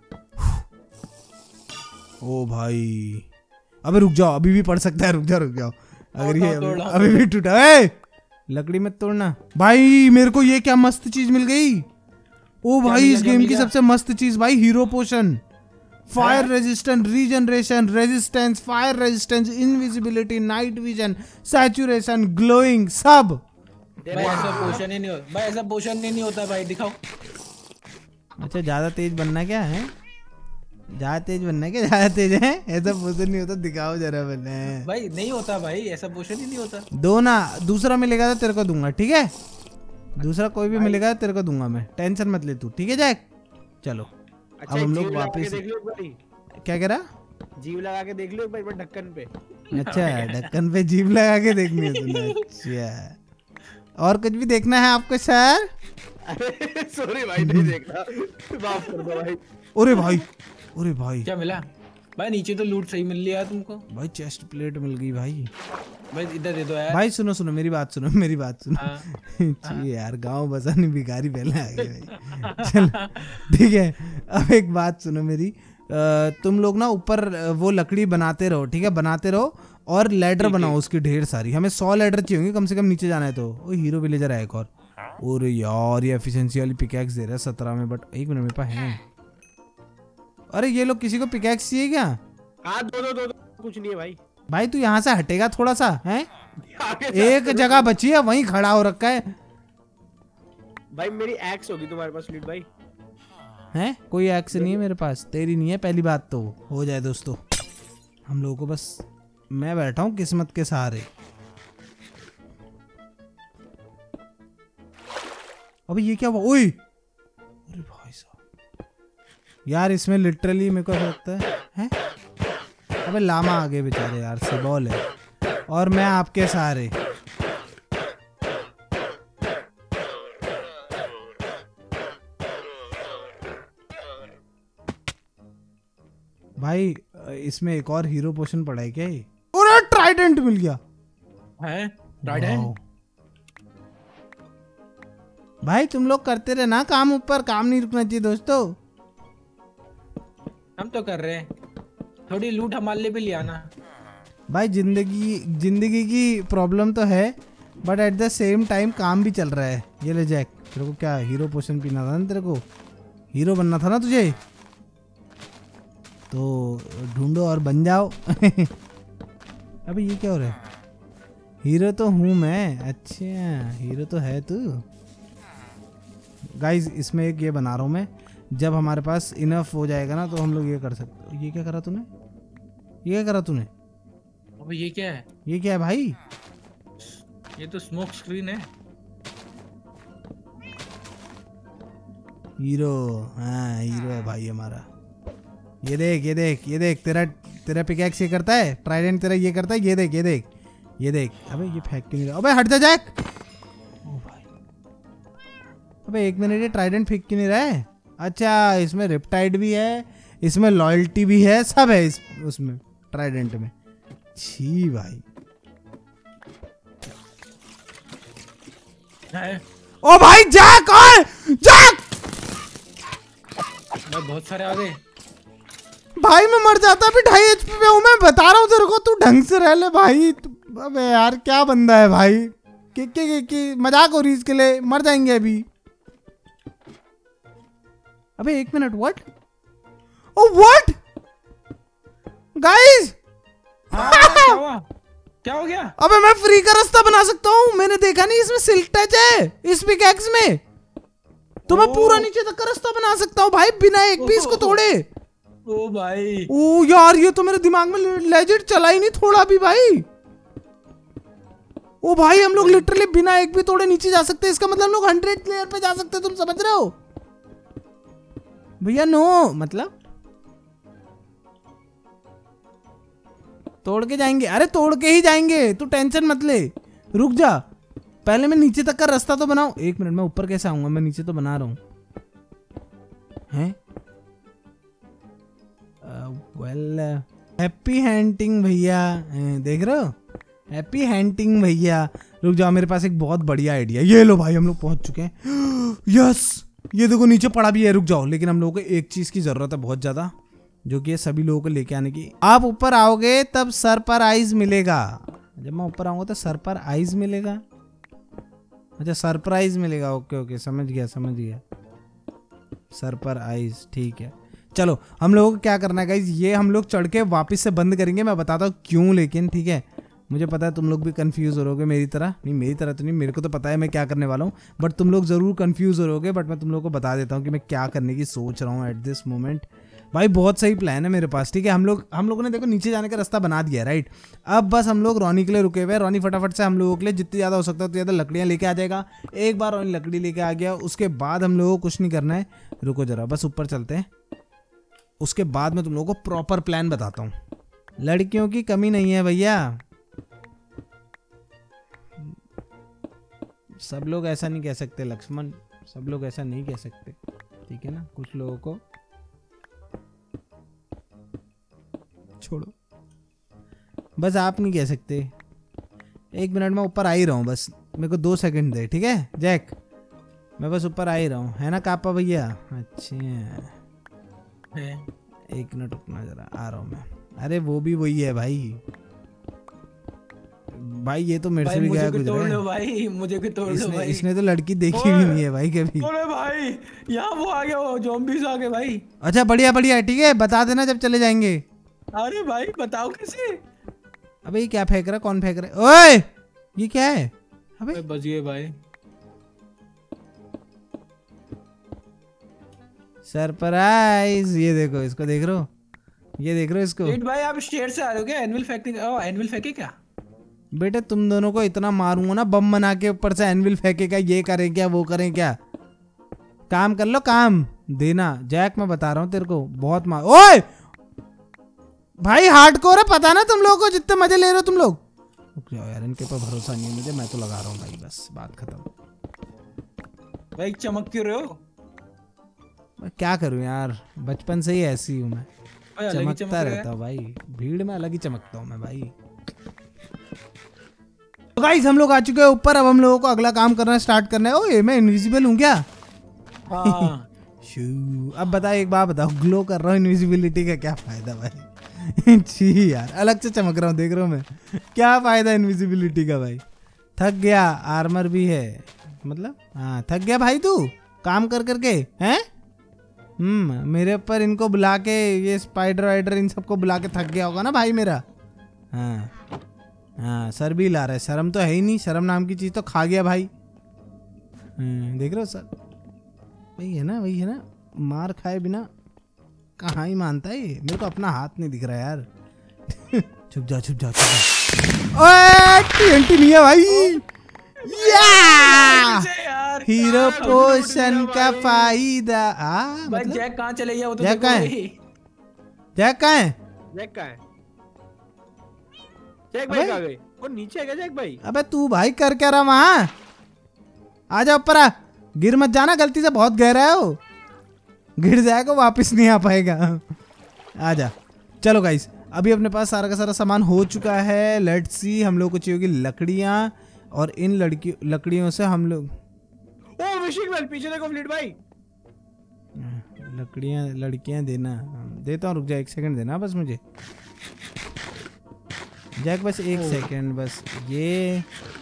ओ भाई, अबे रुक जाओ, अभी भी पड़ सकता है। रुक जाओ अगर ये अभी भी टूटा है। लकड़ी मत तोड़ना भाई। मेरे को ये क्या मस्त चीज मिल गई। ओ भाई, इस गेम की सबसे मस्त चीज भाई, hero potion. Fire resistant, regeneration, resistance, fire resistance, invisibility, night vision, saturation, glowing, सब। भाई ऐसा पोशन ही नहीं होता भाई, ऐसा पोशन ही नहीं होता भाई, दिखाओ। अच्छा, ज्यादा तेज बनना क्या है? ज्यादा तेज बनना क्या? ज्यादा तेज है? ऐसा पोशन नहीं होता, दिखाओ जरा बने। भाई नहीं होता भाई, ऐसा पोशन ही नहीं होता। दो ना, दूसरा मिलेगा तो तेरे को दूंगा, ठीक है? दूसरा कोई भी मिलेगा तो तेरे को दूंगा मैं, टेंशन मत ले तू, ठीक है जैक? चलो अब हम लोग वापस। क्या कह रहा? जीव लगा के देख लो एक बार ढक्कन पे। अच्छा, ढक्कन पे जीभ लगा के देखनी है तूने? अच्छा, और कुछ भी देखना है आपको सर? सॉरी भाई, नहीं देखना, माफ कर दो भाई। अरे भाई क्या मिला भाई? नीचे तो लूट सही मिल लिया तुमको भाई, चेस्ट प्लेट मिल गई भाई। भाई इधर दे दो यार। भाई सुनो मेरी बात सुनो। चाहिए यार, गांव बसाने भिखारी पहले आ गए भाई। चलो ठीक है, अब एक बात सुनो मेरी। तुम लोग ना ऊपर वो लकड़ी बनाते रहो, ठीक है? बनाते रहो और लैडर बनाओ उसकी ढेर सारी। हमें 100 लैडर चाहिए होंगे कम से कम, नीचे जाना है तो। ओ हीरो विलेजर है एक और। अरे यार, ये एफिशिएंसी वाली पिकैक्स दे रहा है 17 में, बट एक मिनट मेरे पास है। अरे ये लोग, किसी को पिकैक्स चाहिए क्या? हाँ दो, कुछ नहीं है भाई। भाई तू यहाँ से हटेगा थोड़ा सा, है? एक जगह बची है, वहीं खड़ा हो रखा है भाई। मेरी एक्स होगी तुम्हारे पास लीड भाई? हैं? कोई एक्स नहीं है मेरे पास, तेरी नहीं है पहली बात तो। हो जाए दोस्तों, हम लोगों को बस, मैं बैठा हूँ किस्मत के सहारे। अबे ये क्या हुआ? ओए अरे भाई साहब यार, इसमें लिटरली मेरे को लगता है? अबे लामा आगे बेचारे यार, सिबॉल है और मैं आपके सहारे। भाई इसमें एक और हीरो पोशन पड़ा है क्या? ये और ट्राइडेंट मिल गया है। ट्राइडेंट भाई, तुम लोग करते रहे ना काम, ऊपर काम नहीं रुकना चाहिए दोस्तों। हम तो कर रहे हैं, थोड़ी लूट हमारे लिए भी ले आना भाई। जिंदगी की प्रॉब्लम तो है, but at the same time काम भी चल रहा है। ये ले जैक, तेरे को क्या हीरो पोशन पीना था ना? तेरे को हीरो बनना था ना तुझे, तो ढूंढो और बन जाओ। अबे ये क्या हो रहा है? हीरो तो हूँ मैं। अच्छा, हीरो तो है तू। गाइस इसमें एक ये बना रहा हूँ मैं, जब हमारे पास इनफ हो जाएगा ना तो हम लोग ये कर सकते। ये क्या करा तूने? ये क्या करा तूने? अबे ये क्या है? ये क्या है भाई? ये तो स्मोक स्क्रीन है। हीरो, हाँ हीरो है भाई हमारा। ये देख ये देख ये देख, तेरा पिकैक्स ये करता है, ट्राइडेंट तेरा ये करता है। ये देख ये देख ये देख। अबे ये फेंक क्यों नहीं रहा? अबे हट जा जैक। ओ भाई, अबे एक मिनट, ये ट्राइडेंट फेंक क्यों नहीं रहा है? अच्छा, इसमें रिपटाइड भी है, इसमें लॉयल्टी भी है, सब है उसमें ट्राइडेंट में। छी भाई। ओ भाई जैक, और जैक भाई बहुत सारे आ गए भाई। मैं मर जाता, अभी 2.5 HP पे हूँ मैं, बता रहा हूँ तेरे को, तू ढंग से रह ले भाई। अबे यार क्या बंदा है भाई, कि मजाक हो रही इसके लिए, मर जाएंगे अभी। अबे एक minute, what? Oh what guys, क्या हो गया? अबे मैं फ्री का रास्ता बना सकता हूँ, मैंने देखा नहीं इसमें सिल्क टच है इस पिकैक्स में, तो मैं पूरा नीचे तक का रास्ता बना सकता हूँ भाई बिना एक भी इसको तोड़े। ओ भाई, ओ यार ये तो मेरे दिमाग में लेजिट चला ही नहीं थोड़ा भी भाई। ओ भाई हम लोग लिटरली बिना एक भी तोड़े नीचे जा सकते हैं, इसका मतलब हम लोग 100 लेयर पे जा सकते हैं, तुम समझ रहे हो भैया? नो मतलब तोड़ के जाएंगे, अरे तोड़ के ही जाएंगे, तू टेंशन मत ले, रुक जा, पहले मैं नीचे तक का रास्ता तो बनाऊं। एक मिनट, मैं ऊपर कैसे आऊंगा, मैं नीचे तो बना रहा हूं। हैं वेल हैप्पी हंटिंग भैया, देख रहे हो, हैप्पी हंटिंग भैया। रुक जाओ, मेरे पास एक बहुत बढ़िया आइडिया, ये लो भाई हम लोग पहुंच चुके हैं। यस ये देखो नीचे पड़ा भी है, रुक जाओ, लेकिन हम लोगों को एक चीज की जरूरत है बहुत ज्यादा, जो कि सभी लोगों को लेके आने की। आप ऊपर आओगे तब सर पर आइज मिलेगा, जब मैं ऊपर आऊंगा तो सर पर आइज मिलेगा, अच्छा सरप्राइज मिलेगा, ओके ओके समझ गया समझ गया, सर पर आइज, ठीक है। चलो हम लोगों को क्या करना है गाइज, ये हम लोग चढ़ के वापस से बंद करेंगे, मैं बताता हूँ क्यों, लेकिन ठीक है मुझे पता है तुम लोग भी कंफ्यूज हो रहोगे मेरी तरह, नहीं मेरी तरह तो नहीं, मेरे को तो पता है मैं क्या करने वाला हूँ, बट तुम लोग जरूर कंफ्यूज हो रहोगे, बट मैं तुम लोगों को बता देता हूँ कि मैं क्या करने की सोच रहा हूँ एट दिस मोमेंट। भाई बहुत सही प्लान है मेरे पास, ठीक है। हम लोगों ने देखो नीचे जाने का रास्ता बना दिया है, राइट। अब बस हम लोग रोनी के लिए रुके हुए हैं, रोनी फटाफट से हम लोगों के लिए जितनी ज़्यादा हो सकता है उतनी ज़्यादा लकड़ियाँ लेके आ जाएगा। एक बार रोनी लकड़ी लेके आ गया, उसके बाद हम लोगों को कुछ नहीं करना है, रुको जरा बस ऊपर चलते हैं, उसके बाद मैं तुम लोगों को प्रॉपर प्लान बताता हूँ। लड़कियों की कमी नहीं है भैया, सब लोग ऐसा नहीं कह सकते लक्ष्मण, सब लोग ऐसा नहीं कह सकते, ठीक है ना, कुछ लोगों को छोड़ो, बस आप नहीं कह सकते। एक मिनट में ऊपर आ ही रहा हूँ, बस मेरे को 2 सेकंड दे, ठीक है जैक, मैं बस ऊपर आ ही रहा हूँ, है ना कापा भैया? अच्छा एक मिनट रुकना जरा, आ रहा हूँ मैं। अरे वो भी वही है भाई, भाई ये तो मेरे से भी गया गुजरा है भाई, मुझे भी तोड़ लो भाई। इसने तो लड़की देखी भी नहीं है भाई कभी। अरे भाई यहाँ वो आ गया, वो ज़ॉम्बीज़ आ गए भाई। अच्छा बढ़िया बढ़िया, ठीक है बता देना जब चले जाएंगे। अरे भाई बताओ कैसे? अबे ये क्या फेंक रहा, कौन फेंक रहा है? ओए ये क्या है? अबे बच गए भाई। सरप्राइज, ये देखो इसको, देख रहे हो, ये देख रहे हो इसको। भाई आप स्टेयर से आ रहे हो क्या? एनविल फेंकने, एनविल फेंके क्या? बेटे तुम दोनों को इतना मारूंगा ना, बम बना के ऊपर से एनविल फेंकेगा, ये करें क्या वो करें क्या, काम कर लो, काम देना। जैक मैं बता रहा हूँ तेरे को, बहुत मार। ओए भाई हार्डकोर है, पता ना तुम लोगों को, जितने मजे ले रहे हो तुम लोग। यार इनके ऊपर भरोसा नहीं है मुझे, मैं तो लगा रहा हूँ भाई, बस बात खत्म। भाई चमक क्यों रहे हो? मैं क्या करूँ यार, बचपन से ही ऐसी हूँ मैं, चमकता रहता हूँ भाई, भीड़ में अलग ही चमकता हूँ मैं भाई। तो गाइस हम लोग आ चुके हैं ऊपर, अब हम लोगों को अगला काम करना स्टार्ट करना है। ओए मैं इनविजिबल हूँ क्या? हाँ। अब बता, एक बात बताओ, ग्लो कर रहा हूँ, इनविजिबिलिटी का क्या फायदा भाई? छी यार, अलग से चमक रहा हूँ, देख रहा हूँ मैं, क्या फायदा इनविजिबिलिटी का भाई? थक गया, आर्मर भी है, मतलब हाँ थक गया भाई तू काम कर करके, हैं? मेरे ऊपर इनको बुला के, ये स्पाइडर वाइडर इन सबको बुला के थक गया होगा ना भाई मेरा। हाँ हाँ सर भी ला रहा है, शर्म तो है ही नहीं, शर्म नाम की चीज तो खा गया भाई। देख रहे हो सर, वही है ना, वही है ना, मार खाए बिना कहाँ ही मानता है ये, मेरे को अपना हाथ नहीं दिख रहा यार। छुप जा छुप जा छुप जा। ओए TNT नहीं है भाई, यार हीरो पोशन का फायदा। मतलब जैक कहाँ चले गया? वो तो जैक कहाँ है? जैक कहाँ है? जैक कहाँ है? जैक भाई कहाँ गए? वो नीचे है क्या जैक भाई? अबे तू भाई कर क्या रहा वहाँ? आजा ऊपर आ, गिर मत जाना गलती से, बहुत गहरा है वो, गिर जाएगा वापस नहीं आ पाएगा। आजा चलो गाइस, अभी अपने पास सारा का सारा सामान हो चुका है। लेट्स सी, हम लोग को चाहिए होगी लकड़ियाँ, और इन लकड़ियों से हम लोग, ओ विशिंग वेल पीछे देखो फ्लीट भाई, लड़कियाँ देना, देता हूँ, रुक जा 1 सेकंड देना बस मुझे जैक, बस 1 सेकंड बस। ये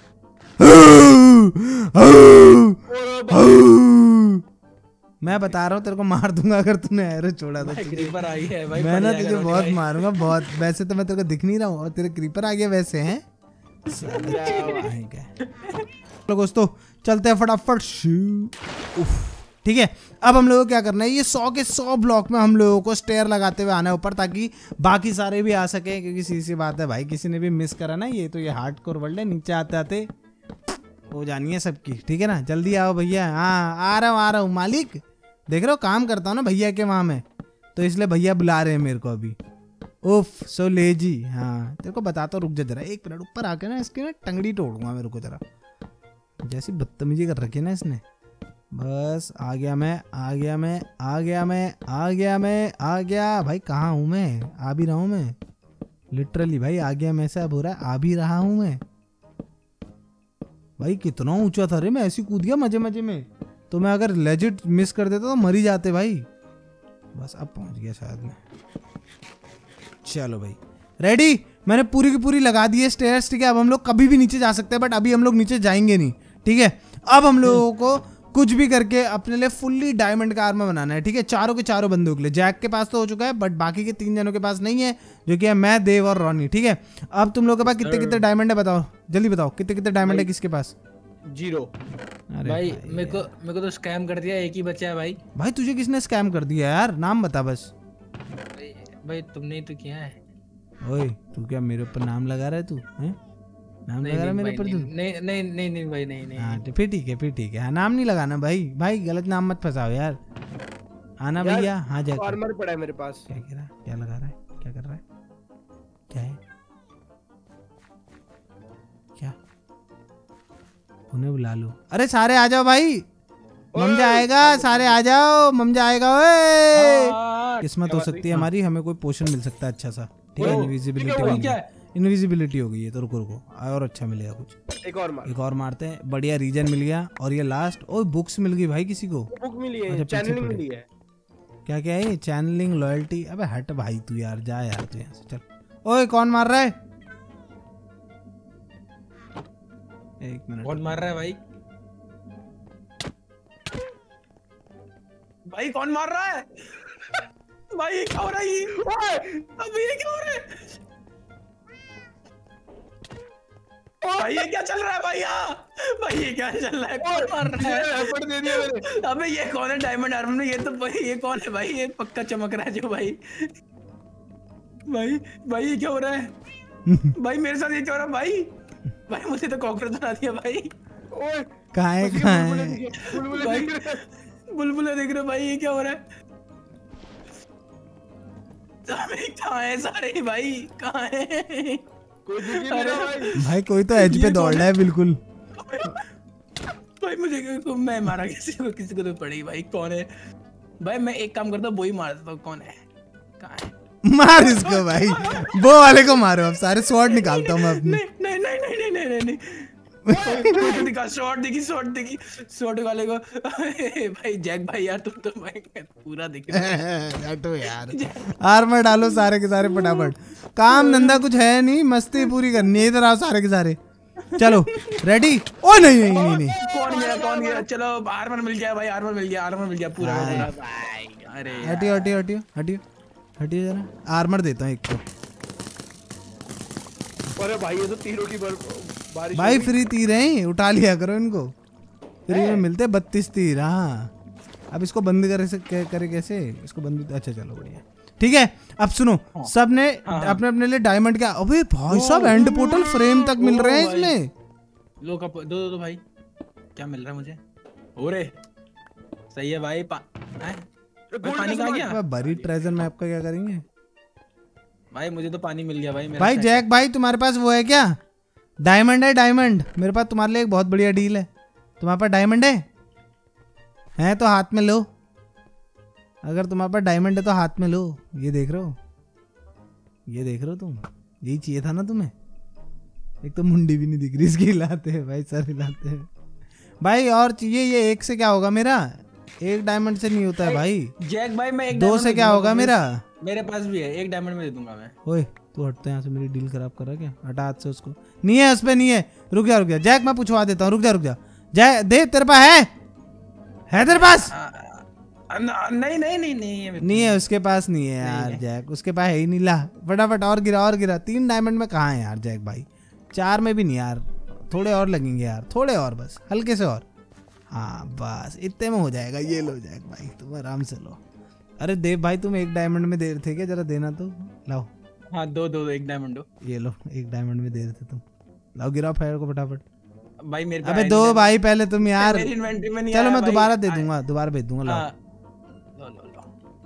मैं बता रहा हूँ तेरे को मार दूंगा अगर तूने एरो छोड़ा तो। क्रीपर आई है भाई, मैं ना तुझे बहुत मारूंगा बहुत, वैसे तो मैं तेरे को दिख नहीं रहा हूँ और तेरे क्रीपर आ गया वैसे हैं, तो दोस्तों चलते हैं फटाफट। ठीक है, अब हम लोगों को क्या करना है, ये 100 के 100 ब्लॉक में हम लोगों को स्टेयर लगाते हुए आना है ऊपर, ताकि बाकी सारे भी आ सके। क्योंकि सीधी सी बात है भाई, किसी ने भी मिस करा ना, ये तो ये हार्डकोर वर्ल्ड है, नीचे आते आते हो जानी है सबकी। ठीक है ना, जल्दी आओ भैया। हाँ आ रहा हूँ मालिक, देख रहे हो काम करता हूँ ना भैया के वहाँ में, तो इसलिए भैया बुला रहे हैं मेरे को अभी। उफ सो लेजी। हाँ तेरे को बताता हूँ, रुक जा जरा 1 मिनट, ऊपर आके ना इसके ना टंगड़ी तोड़ूंगा मेरे को जरा, जैसी बदतमीजी कर रखी है ना इसने। बस आ गया भाई। कहाँ हूँ मैं, आ भी रहा हूँ मैं, लिटरली भाई आ गया मैं से, अब हो रहा है आ भी रहा हूँ मैं भाई। कितना ऊंचा था रे, मैं ऐसी कूद गया मजे मजे में, तो मैं अगर लेजिट मिस कर देता तो मर ही जाते भाई। बस अब पहुंच गया शायद मैं। चलो भाई रेडी, मैंने पूरी की पूरी लगा दी है स्टेयर्स। ठीक है, अब हम लोग कभी भी नीचे जा सकते हैं, बट अभी हम लोग नीचे जाएंगे नहीं। ठीक है, अब हम लोगों को कुछ भी करके अपने लिए फुल्ली डायमंड का आर्मर बनाना है। ठीक है, चारों के चारों बंदों के लिए। जैक के पास तो हो चुका है, बट बाकी के 3 जनों के पास नहीं है, जो कि है मैं, देव और रॉनी। ठीक है, अब तुम लोग के पास कितने कितने डायमंड है बताओ, जल्दी बताओ कितने कितने डायमंड है किसके पास। 0। अरे भाई मेरे को तो स्कैम कर दिया, एक ही बचा है भाई। भाई तुझे किसने स्कैम कर दिया यार, नाम बता बस। भाई तुमने ही तो किया है। ओए तू क्या मेरे ऊपर नाम लगा रहा है तू, हैं? नाम लगा रहा है मेरे ऊपर तू? नहीं भाई नहीं। हाँ तो फिर ठीक है। हाँ नाम नहीं लगाना भाई, गलत नाम मत फंसाओ यार। आना भैया। हाँ जा, आर्मर पड़ा है मेरे पास। क्या कह रहा है, क्या लगा रहा है, क्या कर रहा है, क्या है, क्या? उन्हें बुला लो। अरे सारे आ जाओ भाई, ममजा आएगा, सारे आ जाओ, ममजा आएगा। ओए किस्मत हो सकती है हमारी, हमें कोई पोशन मिल सकता है अच्छा सा। ठीक है, इनविजिबिलिटी हो गई है, तो रुको और अच्छा मिलेगा कुछ। एक और मारते हैं। बढ़िया रीजन मिल गया, और ये लास्ट। ओए बुक्स मिल गई भाई, किसी को बुक मिली है, चैनलिंग मिली है। क्या है ये, चैनलिंग, लॉयल्टी। अबे हट भाई तू यार, जा यार तू यहाँ से, चल। ओए कौन मार रहा है, 1 मिनट। कौन मार रहा है भाई? भाई कौन मार रहा है? भाई ये क्या हो रहा है? ये क्या हो रहा है? भाई ये क्या चल रहा है भाई? भाई ये क्या चल रहा है? कौन मार रहा है? एफर्ट दे दिया मैंने। अबे ये कौन है डायमंड आर्मर में? ये तो भाई ये कौन है भाई? ये पक्का चमक रहा है जो भाई। भाई ये क्या हो रहा है? भाई मेरे साथ ये क्या हो रहा है भाई? भाई मुझे तो कॉकरोच बना दिया भाई। ओए कहाँ है बुलबुले देख रहे हो भाई? ये क्या हो रहा है? कहाँ है सारे भाई, कहाँ है? कोई दिख नहीं रहा भाई कोई तो एज पे दौड़ रहा है बिल्कुल। भाई मुझे मैं मारा किसी को तो पड़ी भाई। कौन है भाई? मैं एक काम करता हूँ, वो ही मार देता हूँ। कौन है, कहाँ है? मार इसको भाई, वो वाले को मारो। अब सारे स्वॉर्ड निकालता हूँ मैं अपने। नहीं शॉट देखी शॉट वाले को। भाई जैक भाई यार तुम तो भाई पूरा दिख रहा है। हटो यार, आर्मर डालो सारे के सारे फटाफट। काम धंधा कुछ है नहीं, मस्ती पूरी करनी है। इधर आओ सारे के सारे, चलो रेडी। ओ नहीं। कौन गया? चलो आर्मर मिल गया भाई, आर्मर मिल गया पूरा भाई। अरे हटियो जरा, आर्मर देता हूँ एक को। अरे भाई ये तो तीरों की बारिश भाई फ्री तीर हैं, उठा लिया करो इनको, फ्री में मिलते 32 तीर। हाँ अब इसको बंद करे कैसे इसको बंद? अच्छा चलो बढ़िया, ठीक है। अब सुनो, सबने अपने अपने लिए डायमंड का। अबे भाई साहब एंड पोर्टल फ्रेम तक मिल रहे हैं इसमें। लो दो भाई, क्या मिल रहा है मुझे? ओरे सही है भाई। पानी कहाँ गया? बरीड ट्रेजर मैप का क्या करेंगे भाई? मुझे तो पानी मिल गया भाई। भाई जैक भाई तुम्हारे पास वो है क्या, डायमंड है? डायमंड मेरे पास तुम्हारे लिए एक बहुत बढ़िया डील है। तुम्हारे पास डायमंड है तो हाथ में लो। अगर तुम्हारे पास डायमंड है तो हाथ में लो। ये देख रहे हो तुम, यही चाहिए था ना तुम्हें। एक तो मुंडी भी नहीं दिख रही इसकी, हिलाते हैं भाई, सर हिलाते हैं भाई। और चाहिए ये, एक से क्या होगा मेरा? एक डायमंड से नहीं होता है भाई। जैक भाई मैं एक 2 से क्या होगा मेरा? मेरे पास भी है, 1 डायमंड में दे दूंगा मैं। ओए तू हटते यहाँ से, मेरी डील खराब कर रहा क्या? हटा हाथ से उसको। नहीं है उस पे, नहीं है। रुक जा जैक, मैं पूछवा देता हूँ। रुक जा जैक, दे तेरे पास है तेरे पास? नहीं है उसके पास, नहीं है यार जैक, उसके पास है ही नहीं। ला फटाफट और गिरा 3 डायमंड में कहाँ है यार जैक भाई? 4 में भी नहीं यार, थोड़े और लगेंगे यार, थोड़े और बस हल्के से और। हाँ बस इतने में हो जाएगा। ये लो जैक भाई तुम आराम से लो। अरे देव भाई तुम 1 डायमंड में दे रहे थे क्या? जरा देना तो, लाओ। हाँ दो 1 डायमंड दो। ये लो 1 डायमंड में दे रहे थे तुम, लाओ गिराओ फायर को फटाफट। भाई मेरे अबे दो भाई पहले तुम यार। मेरी इन्वेंटरी में नहीं चलो आया मैं भाई। दोबारा दे दूंगा, दोबारा भेज दूंगा। लाओ लो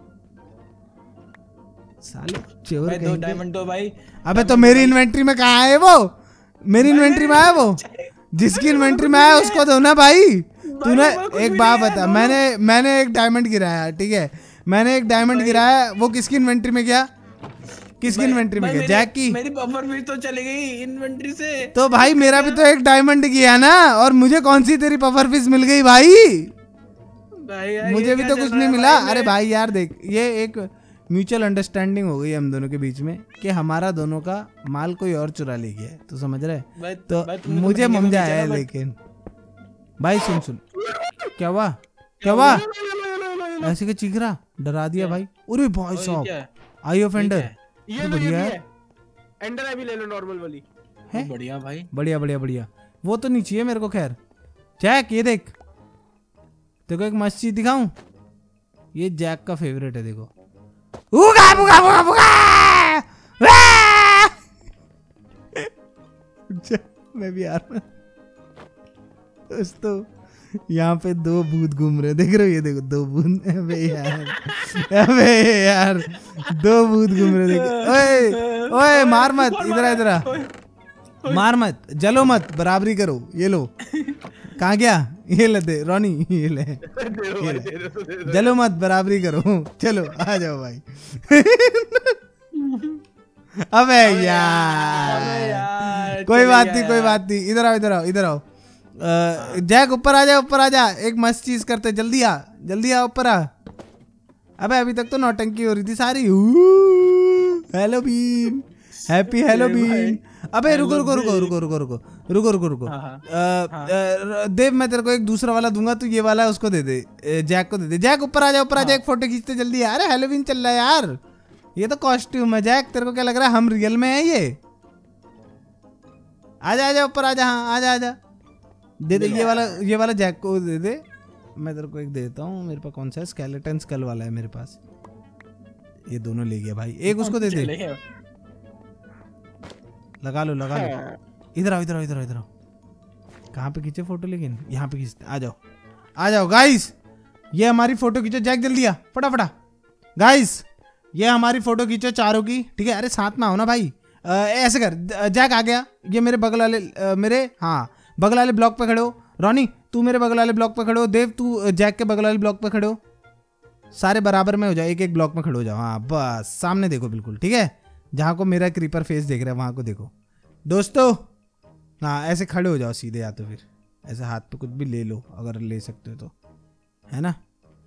साले चोर भाई 2 कहीं के। डायमंड दो भाई। अबे तो मेरी इन्वेंटरी में कहाँ है वो? मेरी इन्वेंटरी में आया वो? जिसकी इन्वेंटरी में आया उसको दो ना भाई। तूने एक बात बता, मैंने 1 डायमंड गिराया, ठीक है, मैंने 1 डायमंड गिराया, वो किसकी इन्वेंटरी में गया? किसकी इन्वेंटरी में गया? जैक की। मेरी बफर भी तो चली गई इन्वेंटरी से। तो भाई मेरा भी तो 1 डायमंड गया ना, और मुझे कौन सी तेरी पफर फिश मिल गई भाई? भाई मुझे भी तो कुछ नहीं मिला। अरे भाई यार देख, ये एक म्यूचुअल अंडरस्टैंडिंग हो गई हम दोनों के बीच में कि हमारा दोनों का माल कोई और चुरा ले गया है, तो समझ रहे? तो मुझे ममजा आया है। लेकिन भाई सुन क्या हुआ? क्या हुआ? ऐसे के चीख रहा, डरा दिया भाई। अरे भाई साहब आई ऑफेंडर, ये लो, बढ़िया ये है। एंडर आई भी ले लो नॉर्मल वाली। है बढ़िया भाई, बढ़िया बढ़िया बढ़िया। वो तो नहीं चाहिए मेरे को। खैर जैक ये देख, देखो एक मस्त चीज दिखाऊं, ये जैक का फेवरेट है। देखो उगा बुगा बुगा बुगा। मैं भी आ रहा दोस्तों। यहाँ पे 2 भूत घूम रहे, देख रहे हो? ये देखो 2 भूत। अबे यार 2 भूत घूम रहे, देखो। ओए ओए मार मत, इधर आ। मार मत, जलो मत, बराबरी करो। ये लो। कहाँ गया? ये ले दे रोनी, ये ले। जलो मत, बराबरी करो। चलो आ जाओ भाई। अबे यार कोई बात नहीं, इधर आओ। जैक ऊपर आ जा। एक मस्त चीज करते, जल्दी आ ऊपर आ। अबे अभी तक तो नौटंकी हो रही थी सारी। Halloween, happy Halloween. अबे रुको। देव मैं तेरे को एक दूसरा वाला दूंगा, तू ये वाला उसको दे दे, जैक को दे दे। जैक ऊपर आ जा, एक फोटो खींचते जल्दी। अरे हेलोवीन चल रहा है यार, ये तो कॉस्ट्यूम है। जैक तेरे को क्या लग रहा है हम रियल में है ये? आजा ऊपर आजा। हाँ आजा दे दे। ये वाला जैक को दे दे। मैं तेरे को एक देता हूँ, मेरे पास कौन सा है? स्केलेटन स्कल वाला है मेरे पास। ये दोनों ले गया भाई, एक उसको दे दे। लगा लो। इधर आओ। कहाँ पे खींचे फोटो? लेकिन यहाँ पे खींचते। आ जाओ गाइस, ये हमारी फोटो खींचो। जैक जल्दी आ, फटाफट गाइस, ये हमारी फोटो खींचो चारों की, ठीक है? अरे साथ में आओ ना भाई। ऐसे कर, जैक आ गया, ये मेरे बगल वाले बगल वाले ब्लॉक पे खड़े हो। रोनी तू मेरे बगल वाले ब्लॉक पे खड़े हो। देव तू जैक के बगल वाले ब्लॉक पे खड़े हो। सारे बराबर में हो जाओ, एक ब्लॉक में खड़े हो जाओ। हाँ बस सामने देखो बिल्कुल, ठीक है? जहाँ को मेरा क्रीपर फेस देख रहा है वहां को देखो दोस्तों। हाँ ऐसे खड़े हो जाओ सीधे, या तो फिर ऐसे हाथ पे कुछ भी ले लो अगर ले सकते हो तो, है ना?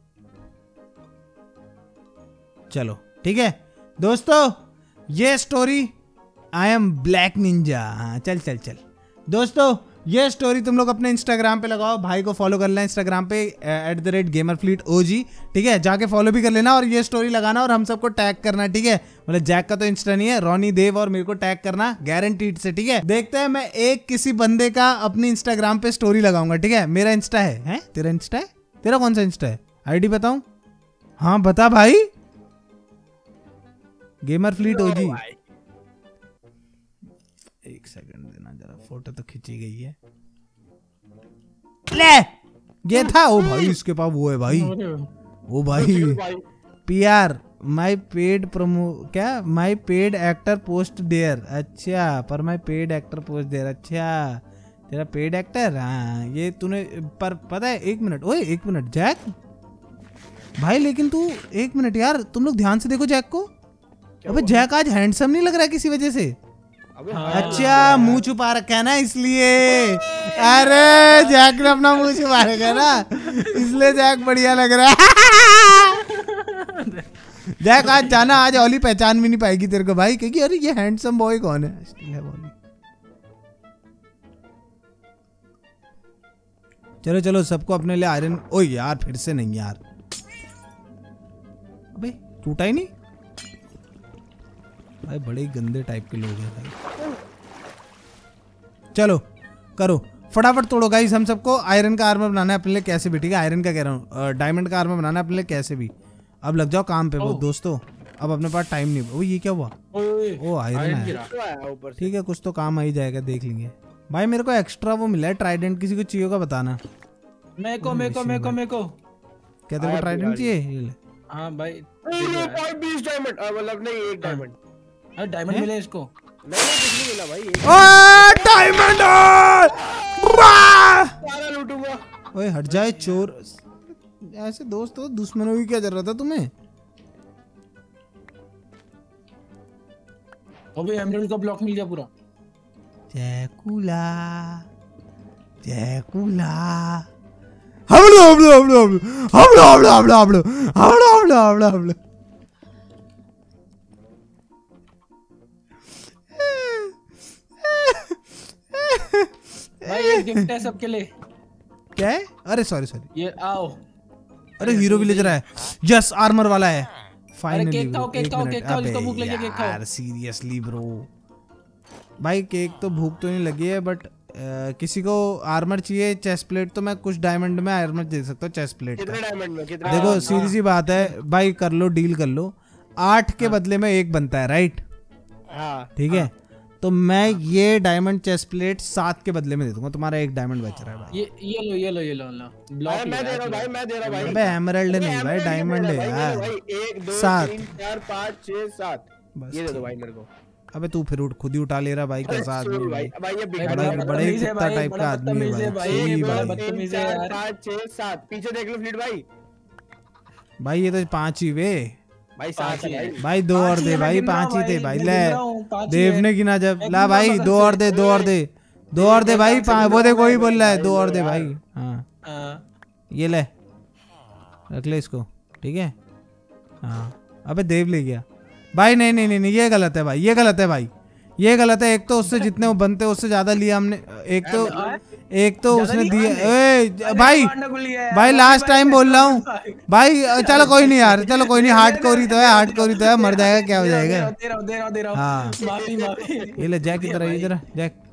चलो ठीक है दोस्तों, ये story I am black ninja. हाँ चल दोस्तों, ये स्टोरी तुम लोग अपने इंस्टाग्राम पे लगाओ। भाई को फॉलो कर लेना इंस्टाग्राम पे @gamerfleetog, ठीक है? जाके फॉलो भी कर लेना और ये स्टोरी लगाना और हम सबको टैग करना, ठीक है? मतलब जैक का तो इंस्टा नहीं है, रोनी, देव और मेरे को टैग करना गारंटीड से, ठीक है? देखते हैं मैं एक किसी बंदे का अपनी इंस्टाग्राम पे स्टोरी लगाऊंगा, ठीक है? मेरा इंस्टा है? तेरा इंस्टा है? तेरा कौन सा इंस्टा है? आईडी बताऊं? हाँ बता भाई। gamerfleetog। एक सेकंड देना जरा, फोटो तो खींची गई है। ले ये था। ओ भाई इसके पास वो है भाई। ओ भाई PR my paid my paid actor post there. अच्छा पर my paid actor post there. अच्छा तेरा पेड एक्टर। हाँ ये तूने पर पता है। 1 मिनट, ओए 1 मिनट जैक भाई, लेकिन तू 1 मिनट यार, तुम लोग ध्यान से देखो जैक को। अबे जैक आज हैंडसम नहीं लग रहा है किसी वजह से। अच्छा मुंह छुपा रखा है ना इसलिए। अरे जैक ने अपना मुंह छुपा रखा है ना, इसलिए जैक बढ़िया लग रहा है। जैक आज जाना, आज ओली पहचान भी नहीं पाएगी तेरे को भाई, क्योंकि अरे ये हैंडसम बॉय कौन है? स्टिल है ओली। चलो सबको अपने लिए आयरन। ओ यार फिर से नहीं यार, अबे टूटा ही नहीं भाई। बड़े गंदे टाइप के लोग हैं भाई। चलो करो फटाफट तोड़ो गाइस। हम सबको आयरन का आर्मर बनाना है अपने लिए कैसे भी, ठीक है? आयरन का कह रहा हूँ, डायमंड का आर्मर बनाना है अपने लिए कैसे भी। अब लग जाओ काम पे वो दोस्तों, अब अपने पास टाइम नहीं। ओ ये क्या हुआ? ओ आयरन है, ठीक है कुछ तो काम आ ही जाएगा, देख लेंगे। भाई मेरे को एक्स्ट्रा वो मिला है ट्राइडेंट, किसी को चाहिए होगा बताना। मेरे को क्या तेरे को ट्राइडेंट चाहिए? ये ले। हाँ भाई 20 डायमंड, मतलब नहीं 1 डायमंड। अरे डायमंड मिले इसको? नहीं कुछ नहीं मिला भाई। ओए डायमंड सारा लूटूंगा। ओए हट जाए चोर। ऐसे दोस्त हो, दुश्मनों की क्या जरूरत है तुम्हें? अबे एमराल्ड का ब्लॉक मिल गया पूरा। जैकुला जैकुला हमलो हमलो हमलो हमलो हमलो हमलो हमलो हमलो हमलो हमलो हमलो। भाई ये गिफ्ट है सबके लिए। क्या है? अरे सॉरी सॉरी, ये आओ। अरे हीरो विलेजर है, यस आर्मर वाला है फाइनली। केक खाओ केक खाओ केक खाओ, इसको भूख लगी है, केक खाओ। यार सीरियसली ब्रो, भाई केक तो भूख तो नहीं लगी है, बट किसी को आर्मर चाहिए, चेस्ट प्लेट, तो मैं कुछ डायमंड में आर्मर दे सकता हूँ चेस्ट प्लेट का। डायमंड में कितने? देखो सीधी सी बात है भाई, कर लो डील कर लो, 8 के बदले में 1 बनता है, राइट? हाँ ठीक है, तो मैं ये डायमंड चेस्ट प्लेट 7 के बदले में दे दूंगा, तुम्हारा 1 डायमंड बच रहा है भाई। ये लो ब्लॉक मैं दे रहा हूँ भाई, मैं दे रहा हूँ भाई। अबे एमराल्ड नहीं भाई, डायमंड है यार। 1 2 7 3 4 5 6 7 ये दे दो भाई मेरे को। अबे तू फिर खुद ही उठा ले रहा भाई, कैसा आदमी है भाई? भाई ये बड़े ही कुत्ता टाइप का आदमी है भाई, सही भाई। 5 6 7 पीछे देख लो फ्लीट भाई। भाई ये तो 5 ही वे भाई 7 है भाई, 2 और दे भाई, 5 ही थे भाई। ले देव ने गिना जब, ला भाई 2 और दे, 2 और दे, 2 और दे भाई। वो देखो वही बोल रहा है, 2 और दे भाई। हाँ ये ले रख ले इसको, ठीक है? हाँ अबे देव ले गया भाई। नहीं नहीं नहीं ये गलत है भाई, ये गलत है भाई, ये गलत है। एक तो उससे जितने वो बनते उससे ज्यादा लिया हमने, एक तो उसने दिया। भाई लास्ट टाइम बोल रहा हूँ भाई। चलो कोई नहीं यार, चलो कोई नहीं, हार्डकोर ही तो है, हार्डकोर ही तो है, मर जाएगा क्या हो जाएगा। हाँ ये ले जैक, इधर इधर जैक,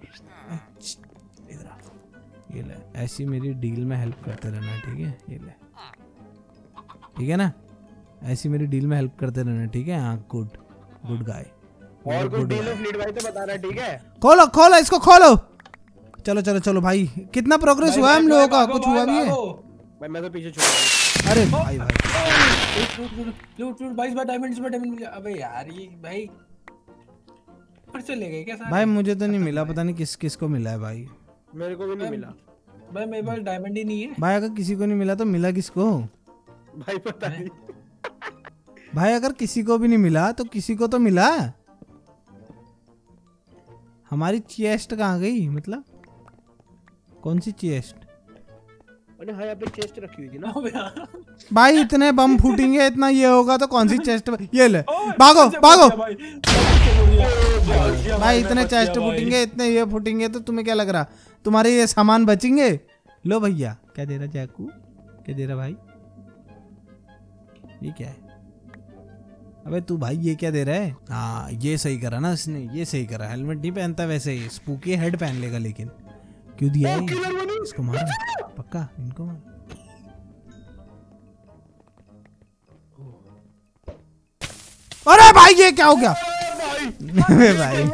इधर ये ले। ऐसी मेरी डील में हेल्प करते रहना, ठीक है? ये ले, ठीक है ना? ऐसी मेरी डील में हेल्प करते रहना, ठीक है? हाँ गुड गुड गाय। और कुछ डील में फ्लीट भाई तो बताना, ठीक है? खोलो खोलो इसको खोलो। चलो चलो चलो भाई, कितना प्रोग्रेस हुआ है हम लोगों का? कुछ हुआ भी है भाई? मैं तो पीछे छूट। अरे भाई भाई लूट 22 डायमंड मिल गया। अबे यार ये भाई फिर से ले गए क्या सारे? भाई मुझे तो नहीं मिला, पता नहीं किस किस को मिला है भाई। मेरे को भी नहीं मिला भाई, मेरे पास डायमंड ही नहीं है भाई। अगर किसी को नहीं मिला तो मिला किसको भाई? पता नहीं भाई, अगर किसी को भी नहीं मिला तो किसी को तो मिला। हमारी चेस्ट कहाँ गई? मतलब कौन सी चेस्ट? अरे हाँ यहाँ पे चेस्ट रखी हुई थी ना भाई। इतने बम फूटेंगे, इतना ये होगा तो कौन सी चेस्ट? ये ले, भागो भागो भाई। इतने चेस्ट फूटेंगे, इतने ये फूटेंगे, तो तुम्हें क्या लग रहा तुम्हारे ये सामान बचेंगे? लो भैया, क्या दे रहा जैकू? क्या दे रहा भाई? ये क्या है? अबे तू भाई ये क्या दे रहा है? हाँ ये सही करा ना इसने, ये सही करा। हेलमेट नहीं पहनता वैसे ही, स्पूकी हेड पहन लेगा। लेकिन क्यों दिया है? इसको मारो पक्का, इनको मारो। अरे भाई ये क्या हो गया? भाई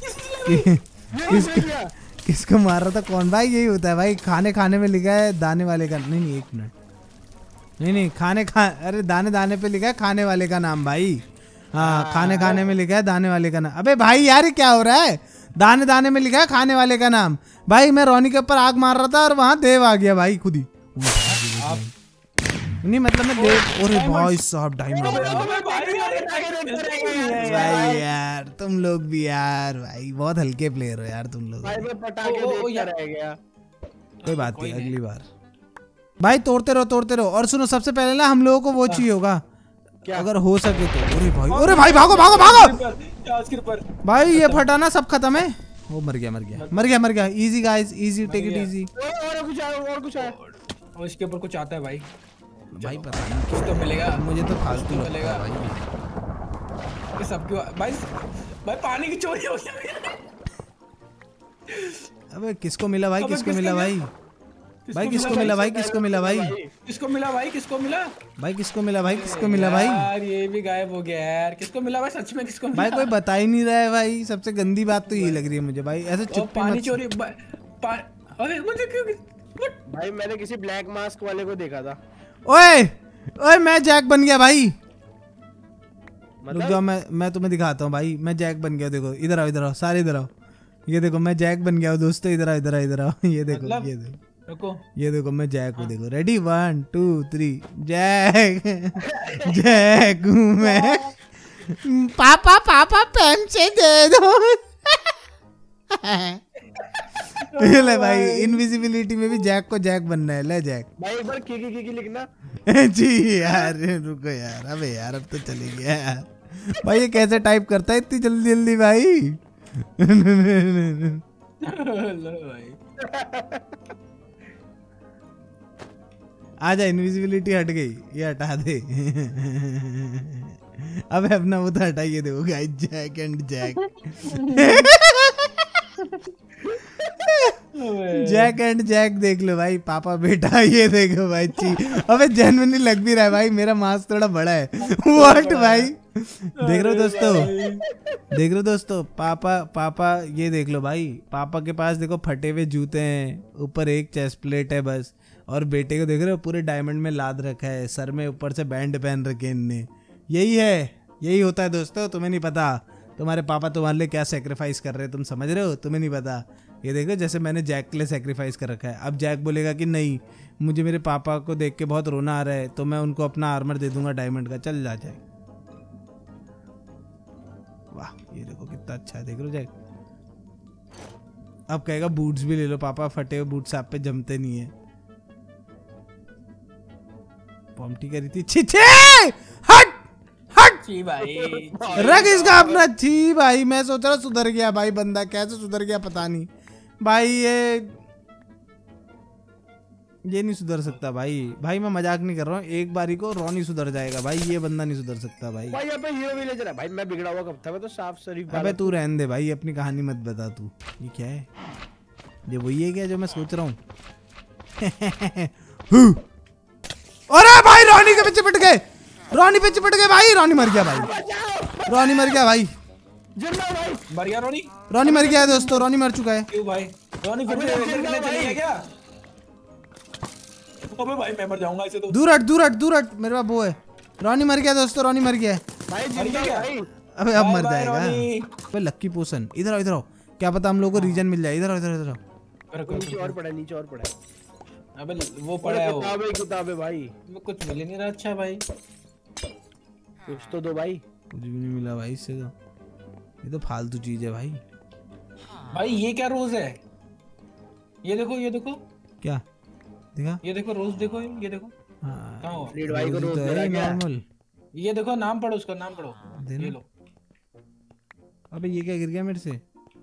किसको मार रहा था? कौन भाई? यही होता है भाई, खाने खाने में लिखा है दाने वाले का। नहीं 1 मिनट, नहीं अरे दाने दाने पे लिखा है खाने वाले का नाम भाई। हाँ खाने खाने में लिखा है दाने वाले का नाम। अबे भाई यार ये क्या हो रहा है? दाने दाने में लिखा है खाने वाले का नाम। भाई मैं रोनी के ऊपर आग मार रहा था और वहां देव आ गया भाई खुद ही। नहीं मतलब मैं देव। अरे भाई साहब डायमंड भाई। यार तुम लोग भी यार भाई बहुत हल्के प्लेयर हो यार तुम लोग। कोई बात नहीं, अगली बार भाई तोड़ते रहो। और सुनो, सबसे पहले ना हम लोगों को वो चाहिए होगा, अगर हो सके तो। अरे भाई भागो भाई, ये फटा ना, सब खत्म है। वो मर गया। Easy guys, easy, take it easy. और कुछ आया और इसके ऊपर कुछ आता है भाई पता नहीं कुछ तो मिलेगा। मुझे तो फालतू मिलेगा भाई। ये सब क्यों भाई? पानी की चोरी हो गई। अबे किसको मिला भाई, किसको मिला भाई? भाई किसको मिला भाई, किसको मिला भाई? किसको मिला भाई, किसको मिला भाई किसको मिला भाई, किसको मिला भाई? यार ये भी गायब हो गया यार। किसको मिला भाई, सच में किसको मिला? भाई कोई बता ही नहीं रहा है भाई। सबसे गंदी बात तो ये लग रही है मुझे भाई, ऐसे चुप्पी पानी मत। चोरी अरे मुझे क्यों भाई मैंने किसी ब्लैक मास्क वाले को देखा था। ओए ओए मैं जैक बन गया भाई। रुक मतलब जाओ, मैं तुम्हें दिखाता हूँ भाई। मैं जैक बन गया, देखो इधर आओ, इधर आओ, सारे इधर आओ। ये देखो मैं जैक बन गया हूँ दोस्तों, इधर आओ, इधर आओ, इधर आओ। ये देखो, मतलब? ये देखो, रुको। ये देखो मैं जैक हूँ। देखो रेडी 1 2 3 जैक। जैक हूँ मैं। पापा पापा पैम से दे दो। ले भाई, इनविजिबिलिटी में भी जैक को जैक बनना है। ले जैक। भाई एक बार की लिखना। जी यार रुको यार, अबे यार अब तो चले गया यार। भाई ये कैसे टाइप करता है इतनी जल्दी जल्दी भाई? लो भाई। आजा, इनविजिबिलिटी हट गई, ये हटा दे। अबे अपना वो तो हटाइए। देखो guys, Jack and Jack. Jack and Jack देख लो भाई, पापा बेटा। ये देखो भाई, अबे जेन्युइनली लग भी रहा है भाई, मेरा मास्क थोड़ा बड़ा है। व्हाट भाई, देख रहे हो दोस्तों, देख रहे हो दोस्तों? पापा ये देख लो भाई, पापा के पास देखो फटे हुए जूते हैं, ऊपर एक चेस्ट प्लेट है बस। और बेटे को देख रहे हो, पूरे डायमंड में लाद रखा है, सर में ऊपर से बैंड पहन रखे इनने। यही है, यही होता है दोस्तों। तुम्हें नहीं पता तुम्हारे पापा तुम्हारे लिए क्या सेक्रीफाइस कर रहे हैं, तुम समझ रहे हो? तुम्हें नहीं पता। ये देखो, जैसे मैंने जैक के लिए सेक्रीफाइस कर रखा है। अब जैक बोलेगा कि नहीं, मुझे मेरे पापा को देख के बहुत रोना आ रहा है, तो मैं उनको अपना आर्मर दे दूंगा डायमंड का। चल जा जैक। वाह, ये देखो कितना अच्छा है, देख लो जैक। अब कहेगा बूट्स भी ले लो पापा, फटे हुए बूट्स आप पे जमते नहीं है। पॉम्टी करी थी, छी छी, हट हट। छी भाई, रख इसका अपना। छी भाई, मैं सोच रहा सुधर गया भाई बंदा, कैसे सुधर गया पता नहीं भाई। ये नहीं सुधर सकता भाई। भाई मैं मजाक नहीं कर रहा हूँ, एक बारी को रॉनी सुधर जाएगा भाई, ये बंदा नहीं सुधर सकता भाई। भाई यहाँ पे हीरो विलेजर है। भाई मैं बिगड़ा हुआ कब था, मैं तो साफ शरीफ। अबे तू रहने दे भाई, अपनी कहानी मत बता तू। ये क्या है? ये वही है क्या जो मैं सोच रहा हूँ? अरे भाई रॉनी के पे चिपट गए, रॉनी पे चिपट गए भाई। रॉनी मर गया भाई, रॉनी मर गया भाई। भाई मर गया रोनी। रॉनी मर गया है दोस्तों, रॉनी मर चुका है। क्यों भाई? रोनी फिर से करने चली है क्या? अबे भाई मैं मर जाऊंगा इसे तो। दूर हट, दूर हट, दूर हट, मेरे पास वो है। रॉनी मर गया दोस्तों, रॉनी मर गया है। भाई मर गया क्या? भाई अबे अब मर बाय जाएगा। रॉनी। अबे लक्की पोशन, इधर आओ, इधर आओ, क्या पता हम लोग को रीजन मिल जाए। इधर आओ, इधर आओ, इधर आओ। नीचे और पड़ा है, नीचे और पड़ा है। अबे वो पड़ा है वो। किताबें भाई, वो कुछ मिल ही नहीं रहा। अच्छा भाई कुछ तो दो भाई। कुछ भी नहीं मिला भाई इससे तो, ये तो फालतू चीज है भाई। भाई ये क्या रोज है? ये देखो, ये देखो, क्या देखा? ये देखो रोज, देखो ये देखो। हाँ, कहाँ हो? लीड भाई को रोज रोज तो दे रहा है क्या? नॉर्मल। ये देखो, नाम पढ़ो उसका, नाम पढ़ो। देना। ये लो। अबे ये क्या गिर गया मेरे से?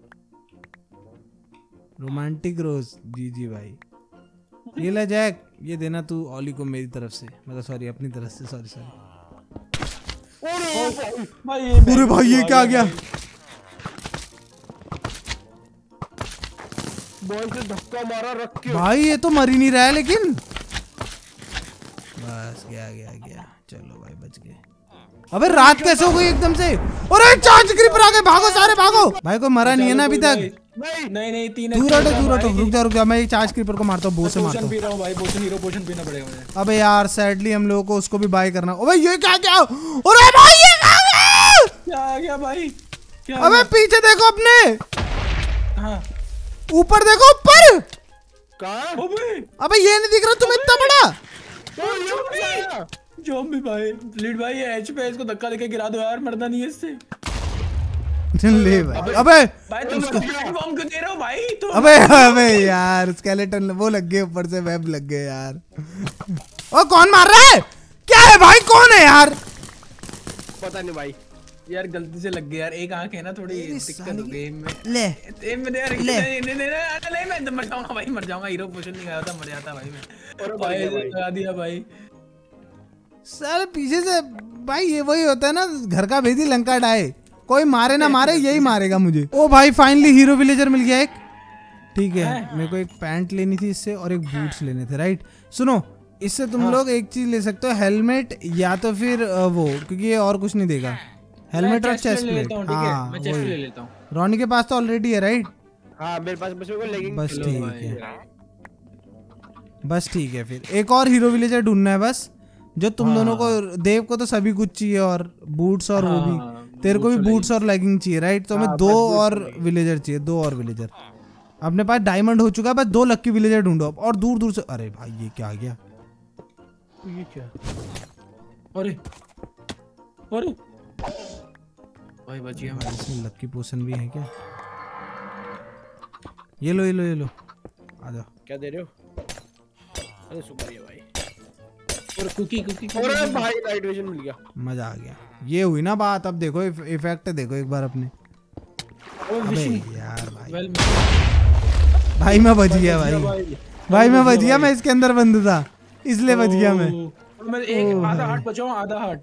रोमांटिक रोज, जी जी भाई। ये ले जैक, ये देना तू ओली को मेरी तरफ से, मतलब सॉरी अपनी तरफ से, सॉरी सॉरी। भाई अरे भाई ये क्या आ गया? बॉल से धक्का मारा रख के। भाई ये तो मर ही नहीं रहा है लेकिन। बस गया गया गया, चलो भाई बच गए। अबे रात कैसे हो गई एकदम से? अरे चार्ज क्रीपर आ गए, भागो सारे भागो। भाई कोई मरा नहीं है ना अभी तक? नहीं तीन। दूर हटो, दूर हटो, रुक जा, मैं चार्ज क्रीपर को मारता हूँ, बो से मारता हूँ। पी रहा हूँ भाई, पोशन, हीरो पोशन पीना पड़ेगा मुझे। अबे यार सैडली हम लोगों को उसको भी बाय करना। अबे ये क्या क्या? अरे भाई ये क्या गया? क्या आ गया भाई? क्या? अबे पीछे देखो अपने, हाँ। ऊपर देखो ऊपर। कहाँ? अबे ये नहीं दिख रहा तुम्हें इतना बड़ा? ज़ॉम्बी भाई, लीड भाई ये एच पे, इसको धक्का देके गिरा दो यार, मरना नहीं है इससे। ले भाई। अबे भाई तुम बॉम्ब क्यों दे रहे हो भाई तुम? अबे यार स्केलेटन वो लग गए ऊपर से, वेब लग गए यार। ओ कौन मार रहा है? क्या है भाई, कौन है यार? पता नहीं भाई यार गलती से लग गया यार, एक आंख है ना, थोड़ी दिक्कत हो गई में। ले ए मेरे यार, नहीं मैं मर जाऊंगा भाई, मर जाऊंगा। हीरो पोशन नहीं खाया था, मर जाता भाई मैं। और भाई लगा दिया भाई सर पीछे से। भाई ये वही होता है ना, घर का भेदी लंका डाए, कोई मारे ना मारे यही मारेगा मुझे। ओ भाई फाइनली हीरो विलेजर मिल गया एक। ठीक है, मेरे को एक पैंट लेनी थी इससे और एक बूट्स लेने थे, राइट। सुनो, इससे तुम लोग एक चीज ले सकते हो, हेलमेट या तो फिर वो, क्योंकि ये और कुछ नहीं देगा। हेलमेट और चेस्ट प्लेट। हाँ, मैं चेस्ट ले लेता हूँ। रॉनी के पास तो ऑलरेडी है, राइट। हाँ मेरे पास बस मेरे को लेगिंग। बस ठीक है, बस ठीक है। फिर एक और हीरो विलेजर ढूंढना है बस, जो तुम दोनों को, देव को तो सभी कुछ चाहिए और बूट्स और वो भी, तेरे को भी बूट्स और लेगिंग चाहिए, राइट। तो हमें 2 और विलेजर चाहिए, 2 और विलेजर। अपने पास डायमंड हो चुका है, बस 2 लक्की विलेजर ढूंढो और दूर दूर से। अरे भाई ये क्या आ गया, ये क्या? अरे अरे भाई बचिया मैं। इसमें लक्की पोशन भी है क्या? ये लो ये लो ये लो, आ जाओ। क्या दे रहे हो? अरे शुक्रिया भाई। और कुकी कुकी अरे भाई नाइट विजन मिल गया, मजा आ गया। ये हुई ना बात। अब देखो इफेक्ट देखो एक बार अपने। अबे यार भाई, भाई मैं बच गया भाई मैं बच गया। मैं इसके अंदर बंद था इसलिए बच गया मैं। मैं एक आधा हार्ट बचाऊं, आधा हार्ट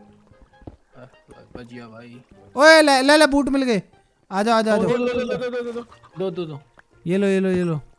बच गया भाई। ओए ले ले ले, बूट मिल गए। आ जाओ आ जाओ। दो ये लो ये लो ये लो।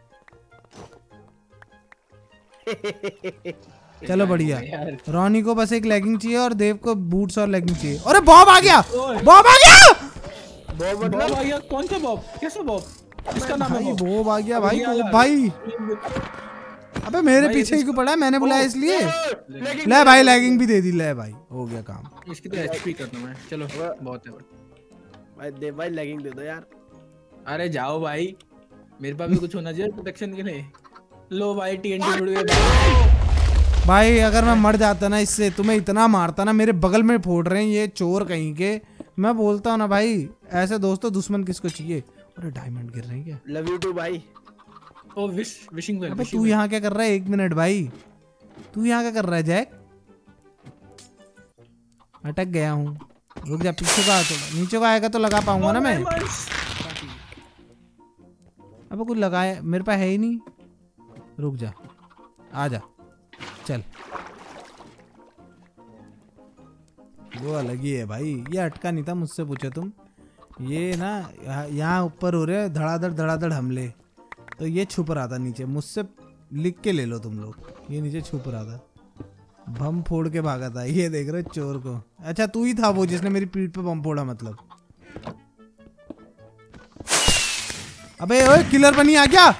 चलो बढ़िया। रॉनी को बस एक लेगिंग चाहिए और देव को बूट्स और लेगिंग चाहिए। अरे बॉब आ गया, बॉब आ गया। बॉब आ गया? कौन सा बॉब? कैसा बॉब? इसका नाम है बॉब आ गया भाई। बॉब भाई, अबे मेरे पीछे ही क्यों पड़ा है? मैंने बुलाया इसलिए। ले भाई लेगिंग भी दे दी। ले भाई हो गया काम। इसकी तो एचपी करना मैं। चलो बहुत है भाई। दे भाई लेगिंग दे दो यार। अरे जाओ भाई, मेरे पास भी कुछ होना चाहिए प्रोटेक्शन के लिए। लो भाई टीएनटी उड़ गए भाई। अगर मैं मर जाता ना इससे, तुम्हें इतना मारता ना, मेरे बगल में फोड़ रहे हैं ये चोर कहीं के। मैं बोलता हूँ ना भाई, ऐसे दोस्तों दुश्मन किसको चाहिए। अरे डायमंड गिर रहे हैं क्या? लव यू टू भाई। Oh wishing well. अबे तू यहाँ क्या कर रहा है? 1 मिनट भाई, तू यहाँ क्या कर रहा है जैक? अटक गया हूँ, रुक जा। पीछे का थोड़ा, नीचे का आएगा तो लगा पाऊंगा ना मैं। अब कुछ लगाए मेरे पास है ही नहीं। रुक जा, आ जा, चल। वो अलग ही है भाई, ये अटका नहीं था मुझसे पूछे तुम। ये ना यहाँ ऊपर हो रहे धड़ाधड़ हमले, तो ये छुप रहा था नीचे। मुझसे लिख के ले लो तुम लोग, ये नीचे छुप रहा था, बम फोड़ के भागा था। ये देख रहे हो चोर को? अच्छा तू ही था वो जिसने मेरी पीठ पे बम फोड़ा मतलब। अबे ओए किलर बनी आ गया।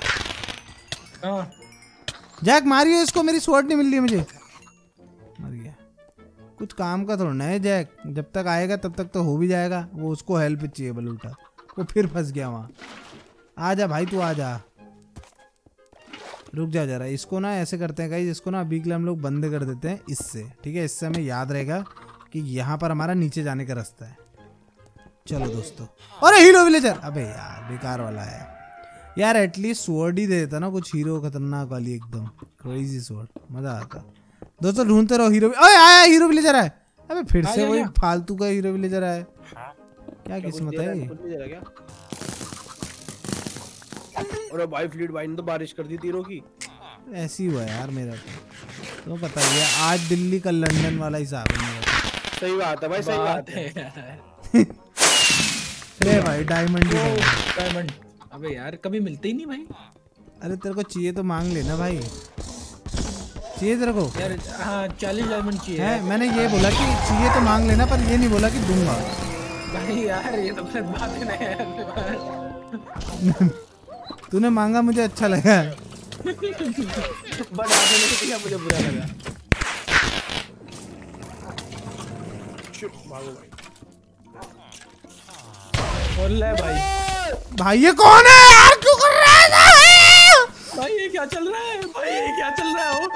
जैक मारिए इसको, मेरी स्वॉर्ड नहीं मिल रही है मुझे। मर गया। कुछ काम का थोड़ा है जैक, जब तक आएगा तब तक तो हो भी जाएगा। वो उसको हेल्प चाहिए बलूटा, वो फिर फंस गया वहाँ। आ जा भाई तू आ जा। रुक जा जरा, इसको ना ऐसे करते हैं गाइस, इसको ना अभी के लिए हम लोग बंद कर देते हैं इससे, ठीक है। इससे हमें याद रहेगा कि यहाँ पर हमारा नीचे जाने का रास्ता है। चलो दोस्तों। अरे हीरो विलेजर, अबे यार बेकार वाला है यार। एटलीस्ट स्वॉर्ड ही दे देता ना कुछ, हीरो खतरनाक वाली एकदम क्रेजी स्वॉर्ड, मजा आता। दोस्तों ढूंढते रहो हीरो। ओए आया हीरो विलेजर है। अबे फिर से वही फालतू का हीरो विलेजर है। क्या किस्मत है। अरे भाई फ्लीट भाई ने तो बारिश कर दी तीरों की। ऐसी हुआ यार मेरा तो पता ही है। आज दिल्ली कल लंदन वाला हिसाब है मेरा। सही बात है भाई, सही बात है। ले भाई डायमंड। अबे यार कभी मिलते ही नहीं भाई। अरे तेरे को चाहिए तो मांग लेना भाई। चाहिए तेरे को यार? हाँ 40 डायमंड चाहिए है। मैंने ये बोला कि चाहिए तो मांग लेना, पर ये नहीं बोला कि दूंगा भाई। यार ये तो गलत बात है ना यार। तूने मांगा मुझे अच्छा लगा। बट आपने नहीं किया, मुझे बुरा लगा। बोल ले भाई ये कौन है यार? क्यों कर रहा है भाई? ये क्या चल रहा है भाई? ये क्या चल रहा है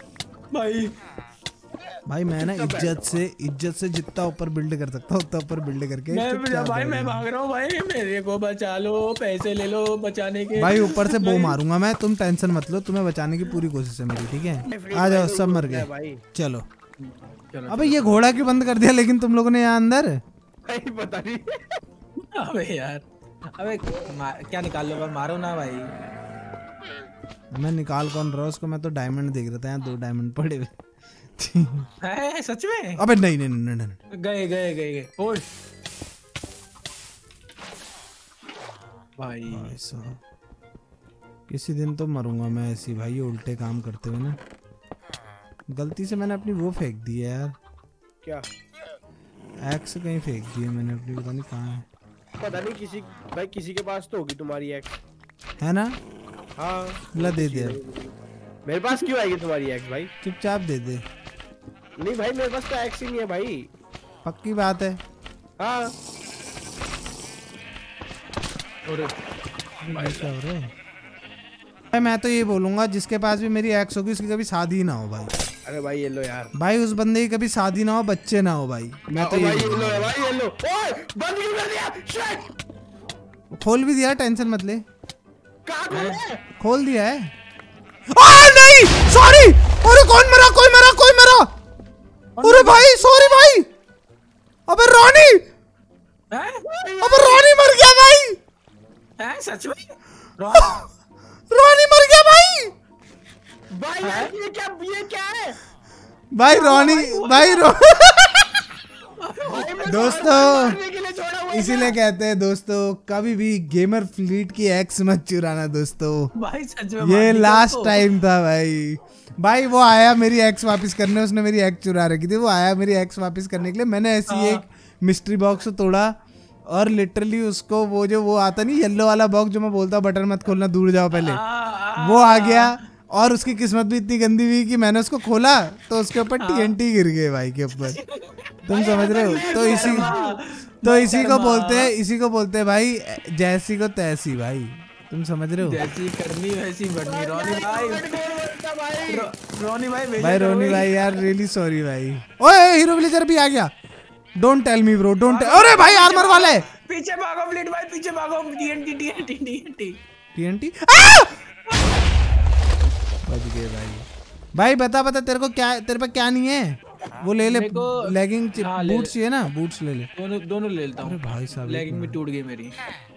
भाई? मैं ना इज्जत से जितना ऊपर बिल्ड कर सकता हूँ उतना ऊपर बिल्ड करके भाई मैं भाग रहा हूँ भाई। मेरे को बचा लो, पैसे ले लो बचाने के। भाई ऊपर से बो मारूंगा मैं, तुम टेंशन मत लो। तुम्हें बचाने की पूरी कोशिश है मेरी, ठीक है। आ जाओ, सब मर गए। चलो। अबे ये घोड़ा क्यों बंद कर दिया लेकिन तुम लोगों ने यहाँ अंदर? पता नहीं। अबे यार, अबे क्या निकाल लो, मारो ना भाई। मैं निकाल कौन रहा उसको? मैं तो डायमंड देख रहा था, यहाँ 2 डायमंड पड़े हुए। है सच में? अबे नहीं नहीं नहीं नहीं गए ओए भाई। किसी दिन तो मरूंगा मैं ऐसी भाई, ये उल्टे काम करते हुए ना। गलती से मैंने अपनी वो फेंक दी है यार। क्या? एक्स कहीं फेंक दी है मैंने अपनी, पता नहीं कहाँ है। पता नहीं किसी भाई, किसी के पास तो होगी तुम्हारी एक्स, है ना? हाँ ला दे दे। मेरे पास क्यों आएगी तुम्हारी एक्स भाई? चुपचाप दे दे। नहीं भाई मेरे पास तो एक्स ही नहीं है भाई। पक्की बात है। हाँ और क्या हो रहा है भाई? मैं तो ये बोलूंगा जिसके पास भी मेरी एक्स होगी उसकी कभी शादी ना हो भाई। अरे भाई ये लो यार भाई उस बंदे की कभी शादी ना हो, बच्चे ना हो भाई। मैं तो भाई ये ये लो है भाई, ये लो। ओए बंद क्यों कर दिया? शिट खोल भी दिया, टेंशन मत ले। कहाँ खोल है? खोल दिया है। नहीं सॉरी। अरे कौन मरा? कोई मरा, कोई मरा। अरे भाई सॉरी भाई। अबे रोनी, अबे रोनी मर गया भाई। हैं सच में? रोनी मर गया भाई। भाई यार ये क्या है? भाई रोनी भाई दोस्तों इसीलिए कहते हैं दोस्तों, कभी भी गेमर फ्लीट की एक्स मत चुराना दोस्तों। भाई सच में ये लास्ट टाइम था भाई। भाई वो आया मेरी एक्स वापस करने, उसने मेरी एक्स चुरा रखी थी। वो आया मेरी एक्स वापस करने के लिए, मैंने ऐसी एक मिस्ट्री बॉक्स तोड़ा और लिटरली उसको वो आता नहीं येलो वाला बॉक्स जो मैं बोलता हूँ बटन मत खोलना, दूर जाओ पहले, वो आ गया। और उसकी किस्मत भी इतनी गंदी हुई कि मैंने उसको खोला तो उसके ऊपर TNT गिर गए भाई के ऊपर। तुम समझ रहे हो? तो इसी को बोलते हैं भाई जैसी को तैसी भाई। तुम समझ रहे हो? जैसी करनी वैसी बढ़नी। रोनी भाई यार रियली सॉरी भाई। ओए हीरो विलेजर भी आ गया। Don't tell me bro, don't. अरे भाई आर्मर वाला है। पीछे भागो फ्लीट भाई, पीछे भागो। TNT बच गए भाई। भाई बता तेरे को क्या, तेरे पे क्या नहीं है? वो ले ले लेगिंग, बूट्स चाहिए ना? बूट्स ले ले। दोनों ले लेता हूँ। अरे भाई साहब लेगिंग भी टूट गई मेरी।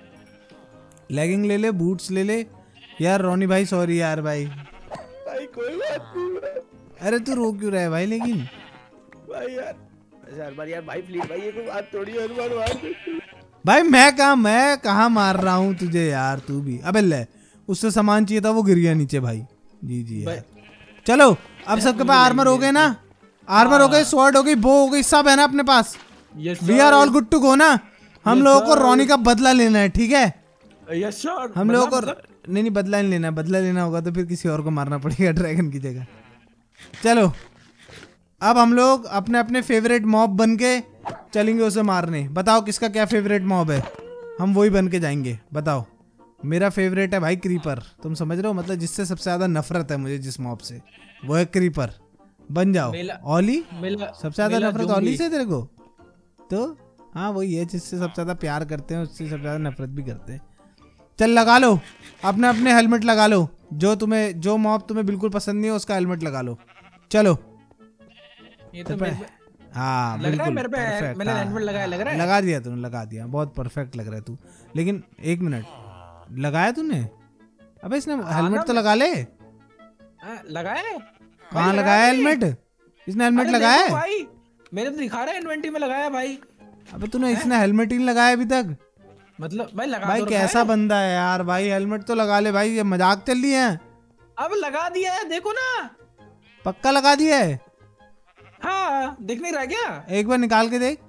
लेगिंग ले ले, बूट्स ले ले। यार रोनी भाई सॉरी यार भाई। कोई बात नहीं। अरे तू रो क्यों रहा है भाई? लेकिन भाई यार भाई प्लीज भाई, ये कोई बात थोड़ी है। भाई मैं कहाँ मार रहा हूँ तुझे यार, तू भी। अबे ले, उससे सामान चाहिए था वो गिर गया नीचे भाई। जी यार। चलो अब सबके पास आर्मर हो गए ना? आर्मर हो गए, स्वॉर्ड हो गई, बो हो गई, सब है ना अपने पास? We are all good to go ना? हम लोगों को रोनी का बदला लेना है, ठीक है? Yes sir. हम लोगों को नहीं बदला नहीं लेना। बदला लेना होगा तो फिर किसी और को मारना पड़ेगा ड्रैगन की जगह। चलो अब हम लोग अपने अपने फेवरेट मॉब बन के चलेंगे उसे मारने। बताओ किसका क्या फेवरेट मॉब है, हम वही बन के जाएंगे। बताओ। मेरा फेवरेट है भाई क्रीपर। तुम समझ रहे हो? मतलब जिससे सबसे ज्यादा नफरत है मुझे जिस मॉब से, वो है क्रीपर। बन जाओ। ओली सबसे ज्यादा नफरत ओली से तेरे को? तो हाँ वही है, जिससे सबसे ज्यादा प्यार करते हैं उससे सबसे ज्यादा नफरत भी करते हैं। चल लगा लो अपने अपने हेलमेट लगा लो। जो मॉब तुम्हें बिल्कुल पसंद नहीं है उसका हेलमेट लगा लो। चलो ये तो हाँ बिल्कुल मेरे पे मैंने हेलमेट लगाया। लग रहा है? लगा दिया तूने, लगा दिया। बहुत परफेक्ट लग रहा है तू। लेकिन एक मिनट, लगाया तूने? अबे इसने हेलमेट तो लगा ले। लगाया? कहाँ लगाया हेलमेट? इसने हेलमेट लगाया है भाई? मेरे तो दिखा रहा है इन्वेंटरी में लगाया भाई। अबे तूने इसने हेलमेट ही नहीं लगाया अभी तक? मतलब भाई लगा भाई कैसा बंदा है यार भाई? हेलमेट तो लगा ले भाई, ये मजाक चल रही है। अब लगा दिया है, देखो ना। पक्का लगा दिया है? हाँ दिख नहीं रहा क्या? एक बार निकाल के देख।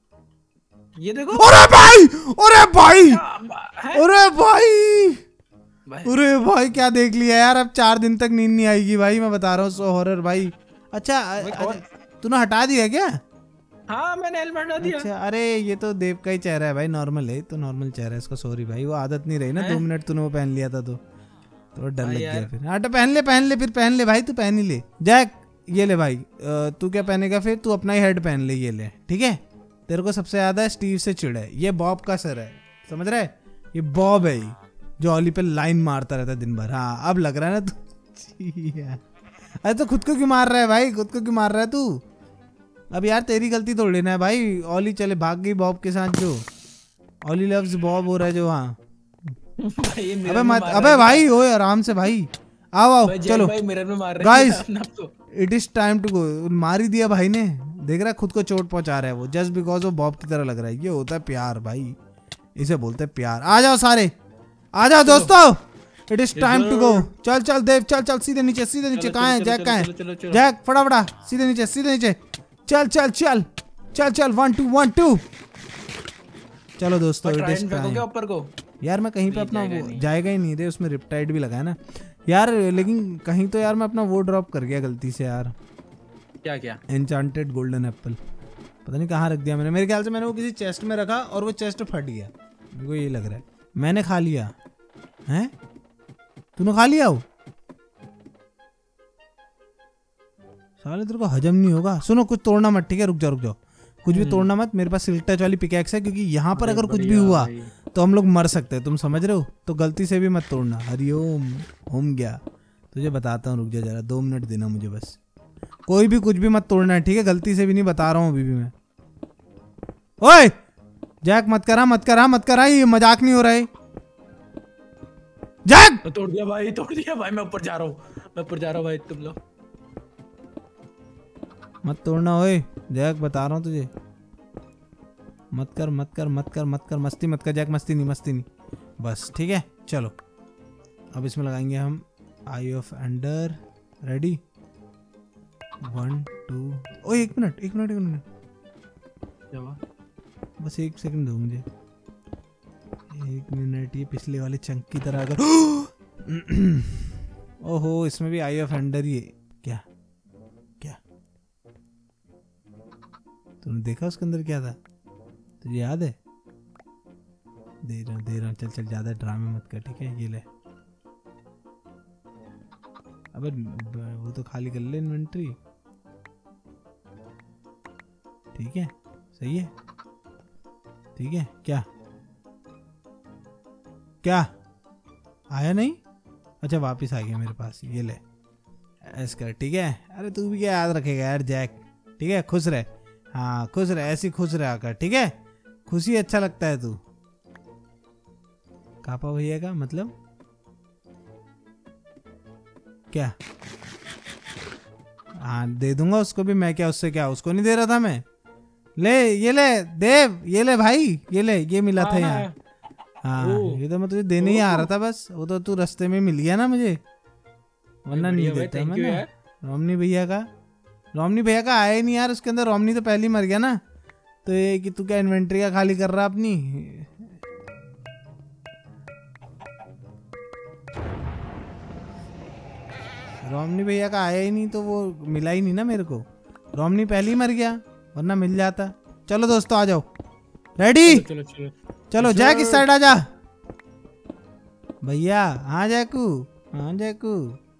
ये देखो। अरे भाई, अरे भाई, अरे भाई, अरे भाई क्या देख लिया यार? अब 4 दिन तक नींद नहीं आएगी भाई, मैं बता रहा हूँ। सो हॉरर भाई। अच्छा तूने हटा दिया क्या? हाँ मैंने हेलमेट हटा दिया। अच्छा अरे ये तो देव का ही चेहरा है भाई, नॉर्मल है तो। नॉर्मल चेहरा है इसका। सॉरी भाई, वो आदत नहीं रही ना। 2 मिनट तूने वो पहन लिया था तो डर लग गया फिर। हाँ तो पहन ले फिर पहन ले भाई, तू पहन ही ले। जैक ये ले भाई। तू क्या पहनेगा फिर? तू अपना ही हेड पहन ले, ये ले ठीक है। तेरे को सबसे ज्यादा स्टीव से चिढ़ है। ये बॉब का सर है, समझ रहा है? ये बॉब है जो ओली पे लाइन मारता रहता है दिन भर। हाँ अब लग रहा है ना तू? अरे तो खुद को क्यों मार रहा है भाई? खुद को क्यों मार रहा है तू? अब यार तेरी गलती तोड़ लेना है भाई। ओली चले भाग गई बॉब के साथ, जो ओली लव्स बॉब हो रहा है जो। हाँ अबे मत, अबे भाई ओए आराम से भाई। आओ चलो guys, it is time to go. मार ही दिया भाई ने। देख रहा है खुद को चोट पहुंचा रहा है वो, जस्ट बिकॉज वो बॉब की तरह लग रहा है। ये होता है प्यार भाई, इसे बोलते हैं प्यार। आ जाओ सारे, आ जाओ दोस्तों, it is time to go. चल चल देव, चल चल सीधे नीचे, सीधे नीचे। कहाँ है जैक? कहाँ है जैक? फटाफटा सीधे नीचे, सीधे नीचे। चल चल चल चल चल 1 2 1 2। चलो दोस्तों, इट इज टाइम। ऊपर को यार मैं कहीं पे अपना जाएगा ही नहीं रे, उसमें रिपटाइड भी लगा है ना यार। लेकिन कहीं तो यार मैं अपना वो ड्रॉप कर गया गलती से यार। क्या क्या? एन्चांटेड गोल्डन एप्पल, पता नहीं कहाँ रख दिया मैंने। मेरे ख्याल से मैंने वो किसी चेस्ट में रखा और वो चेस्ट फट गया, मेरे को ये लग रहा है। मैंने खा लिया हैं? तूने खा लिया? वो साले तेरे को हजम नहीं होगा। सुनो, कुछ तोड़ना मत, ठीक है? रुक जाओ, कुछ भी तोड़ना मत। मेरे पास सिल्क टच वाली पिकैक्स है, क्योंकि यहाँ पर अगर कुछ भी हुआ तो हम लोग मर सकते हैं, तुम समझ रहे हो? तो गलती से भी मत तोड़ना। हरिओम होम गया, तुझे बताता हूँ। रुक जा जरा, 2 मिनट देना मुझे बस। कोई भी कुछ भी मत तोड़ना है, ठीक है? गलती से भी नहीं बता रहा हूँ अभी भी मैं। ओए जैक, मत करा, ये मजाक नहीं हो रहा है। जैक तोड़ दिया भाई, मैं ऊपर जा रहा हूँ भाई, तुम लोग मत तोड़ना। ओए जैक, बता रहा हूँ तुझे, मत कर, मस्ती मत कर जैक, मस्ती नहीं बस, ठीक है? चलो अब इसमें लगाएंगे हम आई ऑफ एंडर। रेडी 1 2। ओ एक मिनट बस 1 सेकंड दो मुझे। 1 मिनट, ये पिछले वाले चंक की तरह अगर ओहो, इसमें भी आई ऑफ एंडर ही है क्या? तुमने देखा उसके अंदर क्या था? तुझे याद है? दे रहा हूँ। चल ज्यादा ड्रामे मत कर, ठीक है? ये ले। अबे वो तो खाली कर ले इन्वेंटरी, ठीक है? सही है, ठीक है? क्या आया नहीं? अच्छा वापिस आ गया मेरे पास। ये ले ऐसे कर, ठीक है? अरे तू भी क्या याद रखेगा यार जैक, ठीक है? खुश रहे, हाँ खुश रहे, ऐसी खुश रहा कर, ठीक है? खुशी अच्छा लगता है तू। कापा भैया का मतलब क्या? हाँ दे दूंगा उसको भी मैं। क्या उससे क्या? उसको नहीं दे रहा था मैं? ये ले देव, ये ले भाई, ये मिला था यहाँ। हाँ ये तो मैं तुझे देने ही आ रहा था बस, वो तो तू रास्ते में मिल गया ना मुझे, वरना नहीं देता मैं। रोमनी भैया का आया ही नहीं यार, उसके अंदर रोमनी तो पहले ही मर गया ना। तो ये कि तू क्या इन्वेंटरी का खाली कर रहा अपनी? रोमनी भैया का आया ही नहीं तो वो मिला ही नहीं ना मेरे को। रोमनी पहले ही मर गया, वरना मिल जाता। चलो दोस्तों आ जाओ, रेडी? चलो जैक इस साइड आ जा भैया। हाँ जैकू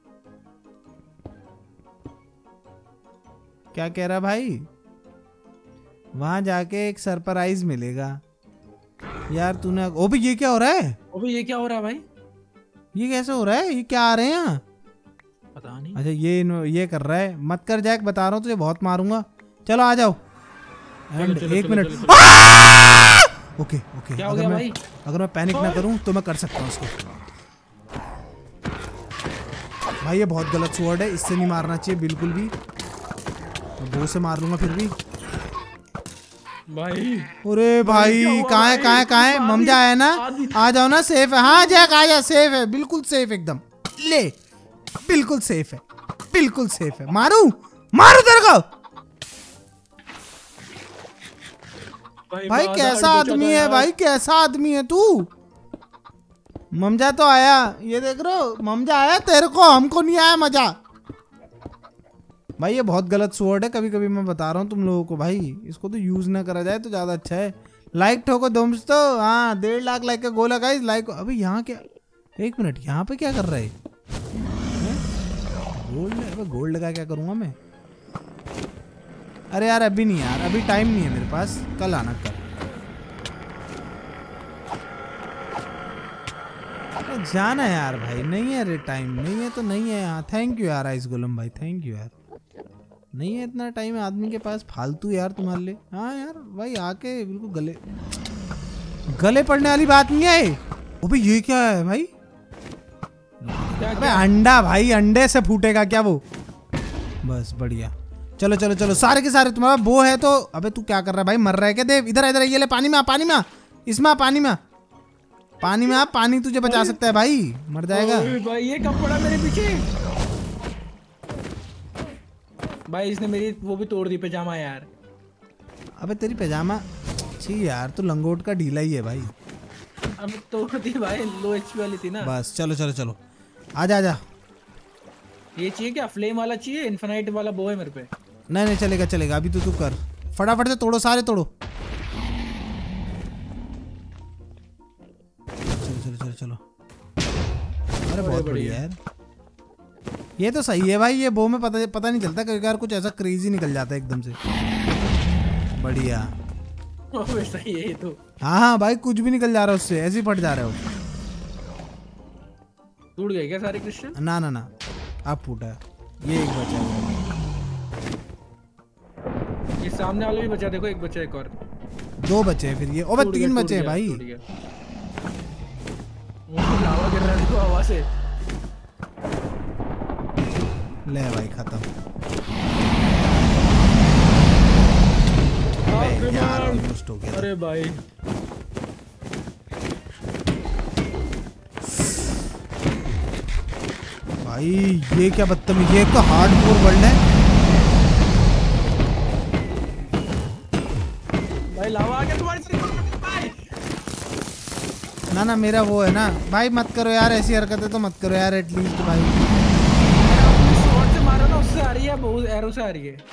क्या कह रहा भाई? वहां जाके एक सरप्राइज मिलेगा यार। तूने ओ भी ये क्या हो रहा है? भाई ये कैसे हो रहा है? ये क्या आ रहे हैं यहाँ? पता नहीं। अच्छा ये कर रहा है। मत कर जैक, बता रहा हूँ तुझे, बहुत मारूंगा। चलो आ जाओ। And 1 minute. ओके अगर मैं पैनिक ना करूं तो मैं कर सकता हूँ उसको। भाई ये बहुत गलत स्वॉर्ड है, इससे नहीं मारना चाहिए बिल्कुल भी। वो से मार लूंगा फिर भी भाई। अरे भाई कहाँ है? ममजा आया ना? आ जाओ ना, सेफ है। हाँ जैक आ जा, सेफ है, बिल्कुल सेफ एकदम। ले बिल्कुल सेफ है। मारू तेरे को। भाई कैसा आदमी है तू? ममजा तो आया, ये देख रहे हो, ममजा आया तेरे को, हमको नहीं आया मजा। भाई ये बहुत गलत स्वॉर्ड है, कभी कभी मैं बता रहा हूँ तुम लोगों को भाई, इसको तो यूज ना करा जाए तो ज्यादा अच्छा है। लाइक ठोको दोस्तों, हाँ 1.5 लाख लाइक का गोल है गाइस। लाइक अभी यहाँ क्या? 1 मिनट, यहाँ पे क्या कर रहा है? गोल्ड का क्या करूंगा मैं? अरे यार अभी नहीं यार, अभी टाइम नहीं है मेरे पास, कल आना कल। जाना यार भाई, नहीं है रे, टाइम नहीं है तो नहीं है यहाँ। थैंक यू यार आइस गोलम भाई, थैंक यू यार। नहीं है इतना टाइम आदमी के पास फालतू यार तुम्हारे लिए। हाँ यार भाई आके बिल्कुल गले पड़ने वाली बात नहीं है। अबे ये क्या है भाई? अबे अंडा भाई, अंडे से फूटेगा क्या वो? बस बढ़िया। चलो सारे के सारे। तुम्हारा वो है तो अबे तू क्या कर रहा है भाई? मर रहा है क्या देव? इधर ये ले, पानी में इसमें पानी में। पानी में आप, पानी तुझे बचा सकता है भाई, मर जाएगा भाई। ये कब पड़ा मेरे पीछे भाई, इसने मेरी वो भी तोड़ दी पजामा यार। अबे तेरी पजामा छी यार, तू लंगोट का ढीला ही है भाई। अब तोड़ दी भाई, लो एचपी वाली थी ना। बस चलो चलो चलो, आजा आजा। ये चाहिए क्या, फ्लेम वाला चाहिए? इन्फिनाइट वाला बो है मेरे पे। नहीं नहीं चलेगा चलेगा, अभी तो तू कर, फटाफट से तोड़ो, सारे तोड़ो। चलो चलो चलो चलो। अरे बहुत बढ़िया यार, ये तो सही है भाई। ये बो में पता नहीं चलता, कई बार कुछ ऐसा क्रेजी निकल जाता है एकदम से। बढ़िया, सही है ये तो। हाँ हाँ भाई, कुछ भी निकल जा रहा है उससे, ऐसे ही फट जा रहे हो। टूट गए क्या सारे क्रिस्टल? ना ना ना, अब फूटा है, ये एक बचा है। ये सामने वाले भी बचा, देखो एक बचा, एक और। 2 बचे हैं फिर ये, ओबे 3 बचे हैं भाई। लावा गिर रहा है देखो हवा से। ले भाई खत्म। यार ऑलमोस्ट हो गया। अरे भाई भाई ये क्या बदतमीजी है, एक तो हार्डकोर वर्ल्ड है भाई। लावा आ गया तुम्हारी तरफ भाई। ना ना, मेरा वो है ना भाई, मत करो यार ऐसी हरकतें, तो मत करो यार एटलीस्ट भाई। शॉट से मारो ना, उससे आ रही है, बहुत एरो से आ रही है।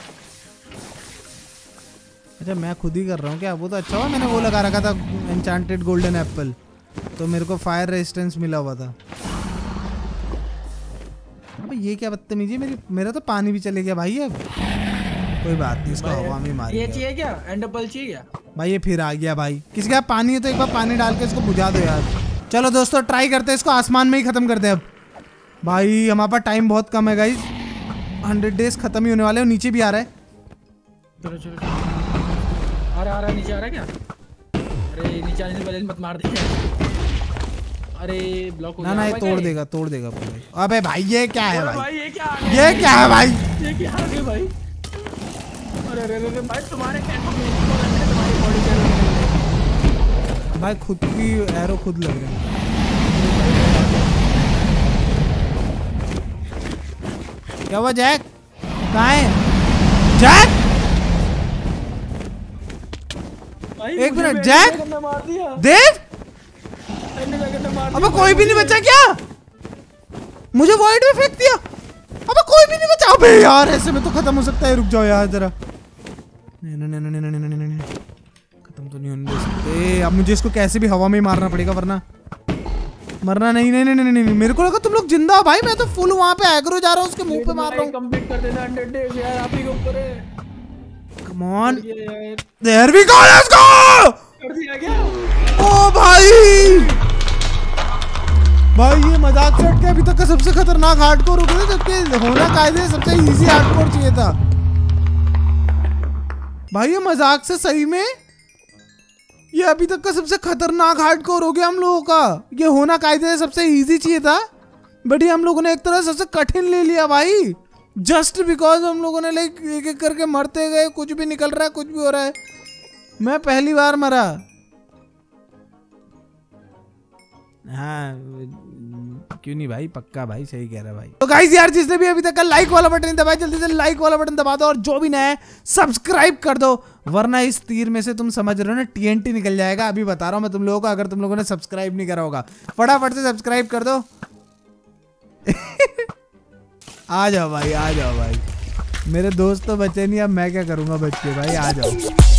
अच्छा मैं खुद ही कर रहा हूँ क्या? वो तो अच्छा हुआ मैंने वो लगा रखा था एन्चांटेड गोल्डन एप्पल, तो मेरे को फायर रेजिस्टेंस मिला हुआ था। अबे ये क्या बदतमीजी है, मेरा तो पानी भी चले गया भाई। अब कोई बात नहीं, इसको हवा में मार। ये चाहिए क्या, एंड एप्पल चाहिए क्या भाई? ये फिर आ गया भाई। किसी के पानी है तो एक बार पानी डाल के इसको बुझा दो यार। चलो दोस्तों ट्राई करते हैं इसको, आसमान में ही खत्म करते हैं अब। भाई हमारे पास टाइम बहुत कम है गाइस, 100 डेज खत्म ही होने वाले हैं। नीचे भी आ रहा है। चलो चलो आ रहा नीचे आ रहा है क्या? अरे नीचे आने से पहले मत मार दे। अरे ब्लॉक हो गया। ना ये तोड़ देगा पूरा। अबे भाई ये क्या है भाई? ये क्या है भाई? ये क्या आ गया भाई? अरे अरे भाई तुम्हारे तुम्हारी बॉडी भाई खुद की एरो खुद लग रहे हैं। क्या हुआ जैक? कहाँ है जैक? एक मिनट जैक, देव, अबे कोई भी नहीं बचा क्या? मुझे वॉइड में फेंक दिया। अबे कोई भी नहीं बचा। अबे यार ऐसे में तो खत्म हो सकता है, रुक जाओ यार जरा। नहीं खत्म तो नहीं होने दे सकते। अब मुझे इसको कैसे भी हवा में मारना पड़ेगा, वरना मरना नहीं। मेरे को लगा तुम लोग जिंदा हो भाई। मैं तो फुल वहां पे एग्रो जा रहा हूँ, उसके मुंह पे मार रहा हूँ। कंप्लीट कर देना 100 डेज यार, आप ही के ऊपर है। Come on, there we go, let's go. कर दिया क्या? ओ भाई ये मजाक से हट के अभी तक का सबसे खतरनाक हार्डकोर हो गया, जबकि होना कायदे सबसे इजी हार्डकोर चाहिए था भाई। ये मजाक से सही में ये अभी तक का सबसे खतरनाक हार्डकोर हो गया हम लोगों का। ये होना कायदे सबसे इजी चाहिए था, बट ये हम लोगों ने एक तरह सबसे कठिन ले लिया भाई। जस्ट बिकॉज हम लोगों ने लाइक एक एक करके मरते गए, कुछ भी निकल रहा है, कुछ भी हो रहा है। मैं पहली बार मरा। हाँ क्यों नहीं भाई, पक्का भाई, सही कह रहा है भाई। तो गाइस यार जिसने भी अभी तक का लाइक वाला बटन दबाया, जल्दी से लाइक वाला बटन दबा दो, और जो भी नया है सब्सक्राइब कर दो, वरना इस तीर में से तुम समझ रहे हो ना TNT निकल जाएगा। अभी बता रहा हूँ मैं तुम लोगों को, अगर तुम लोगों ने सब्सक्राइब नहीं करा होगा फटाफट से सब्सक्राइब कर दो। आ जाओ भाई, मेरे दोस्त तो बचे नहीं, अब मैं क्या करूंगा बच के भाई, आ जाओ।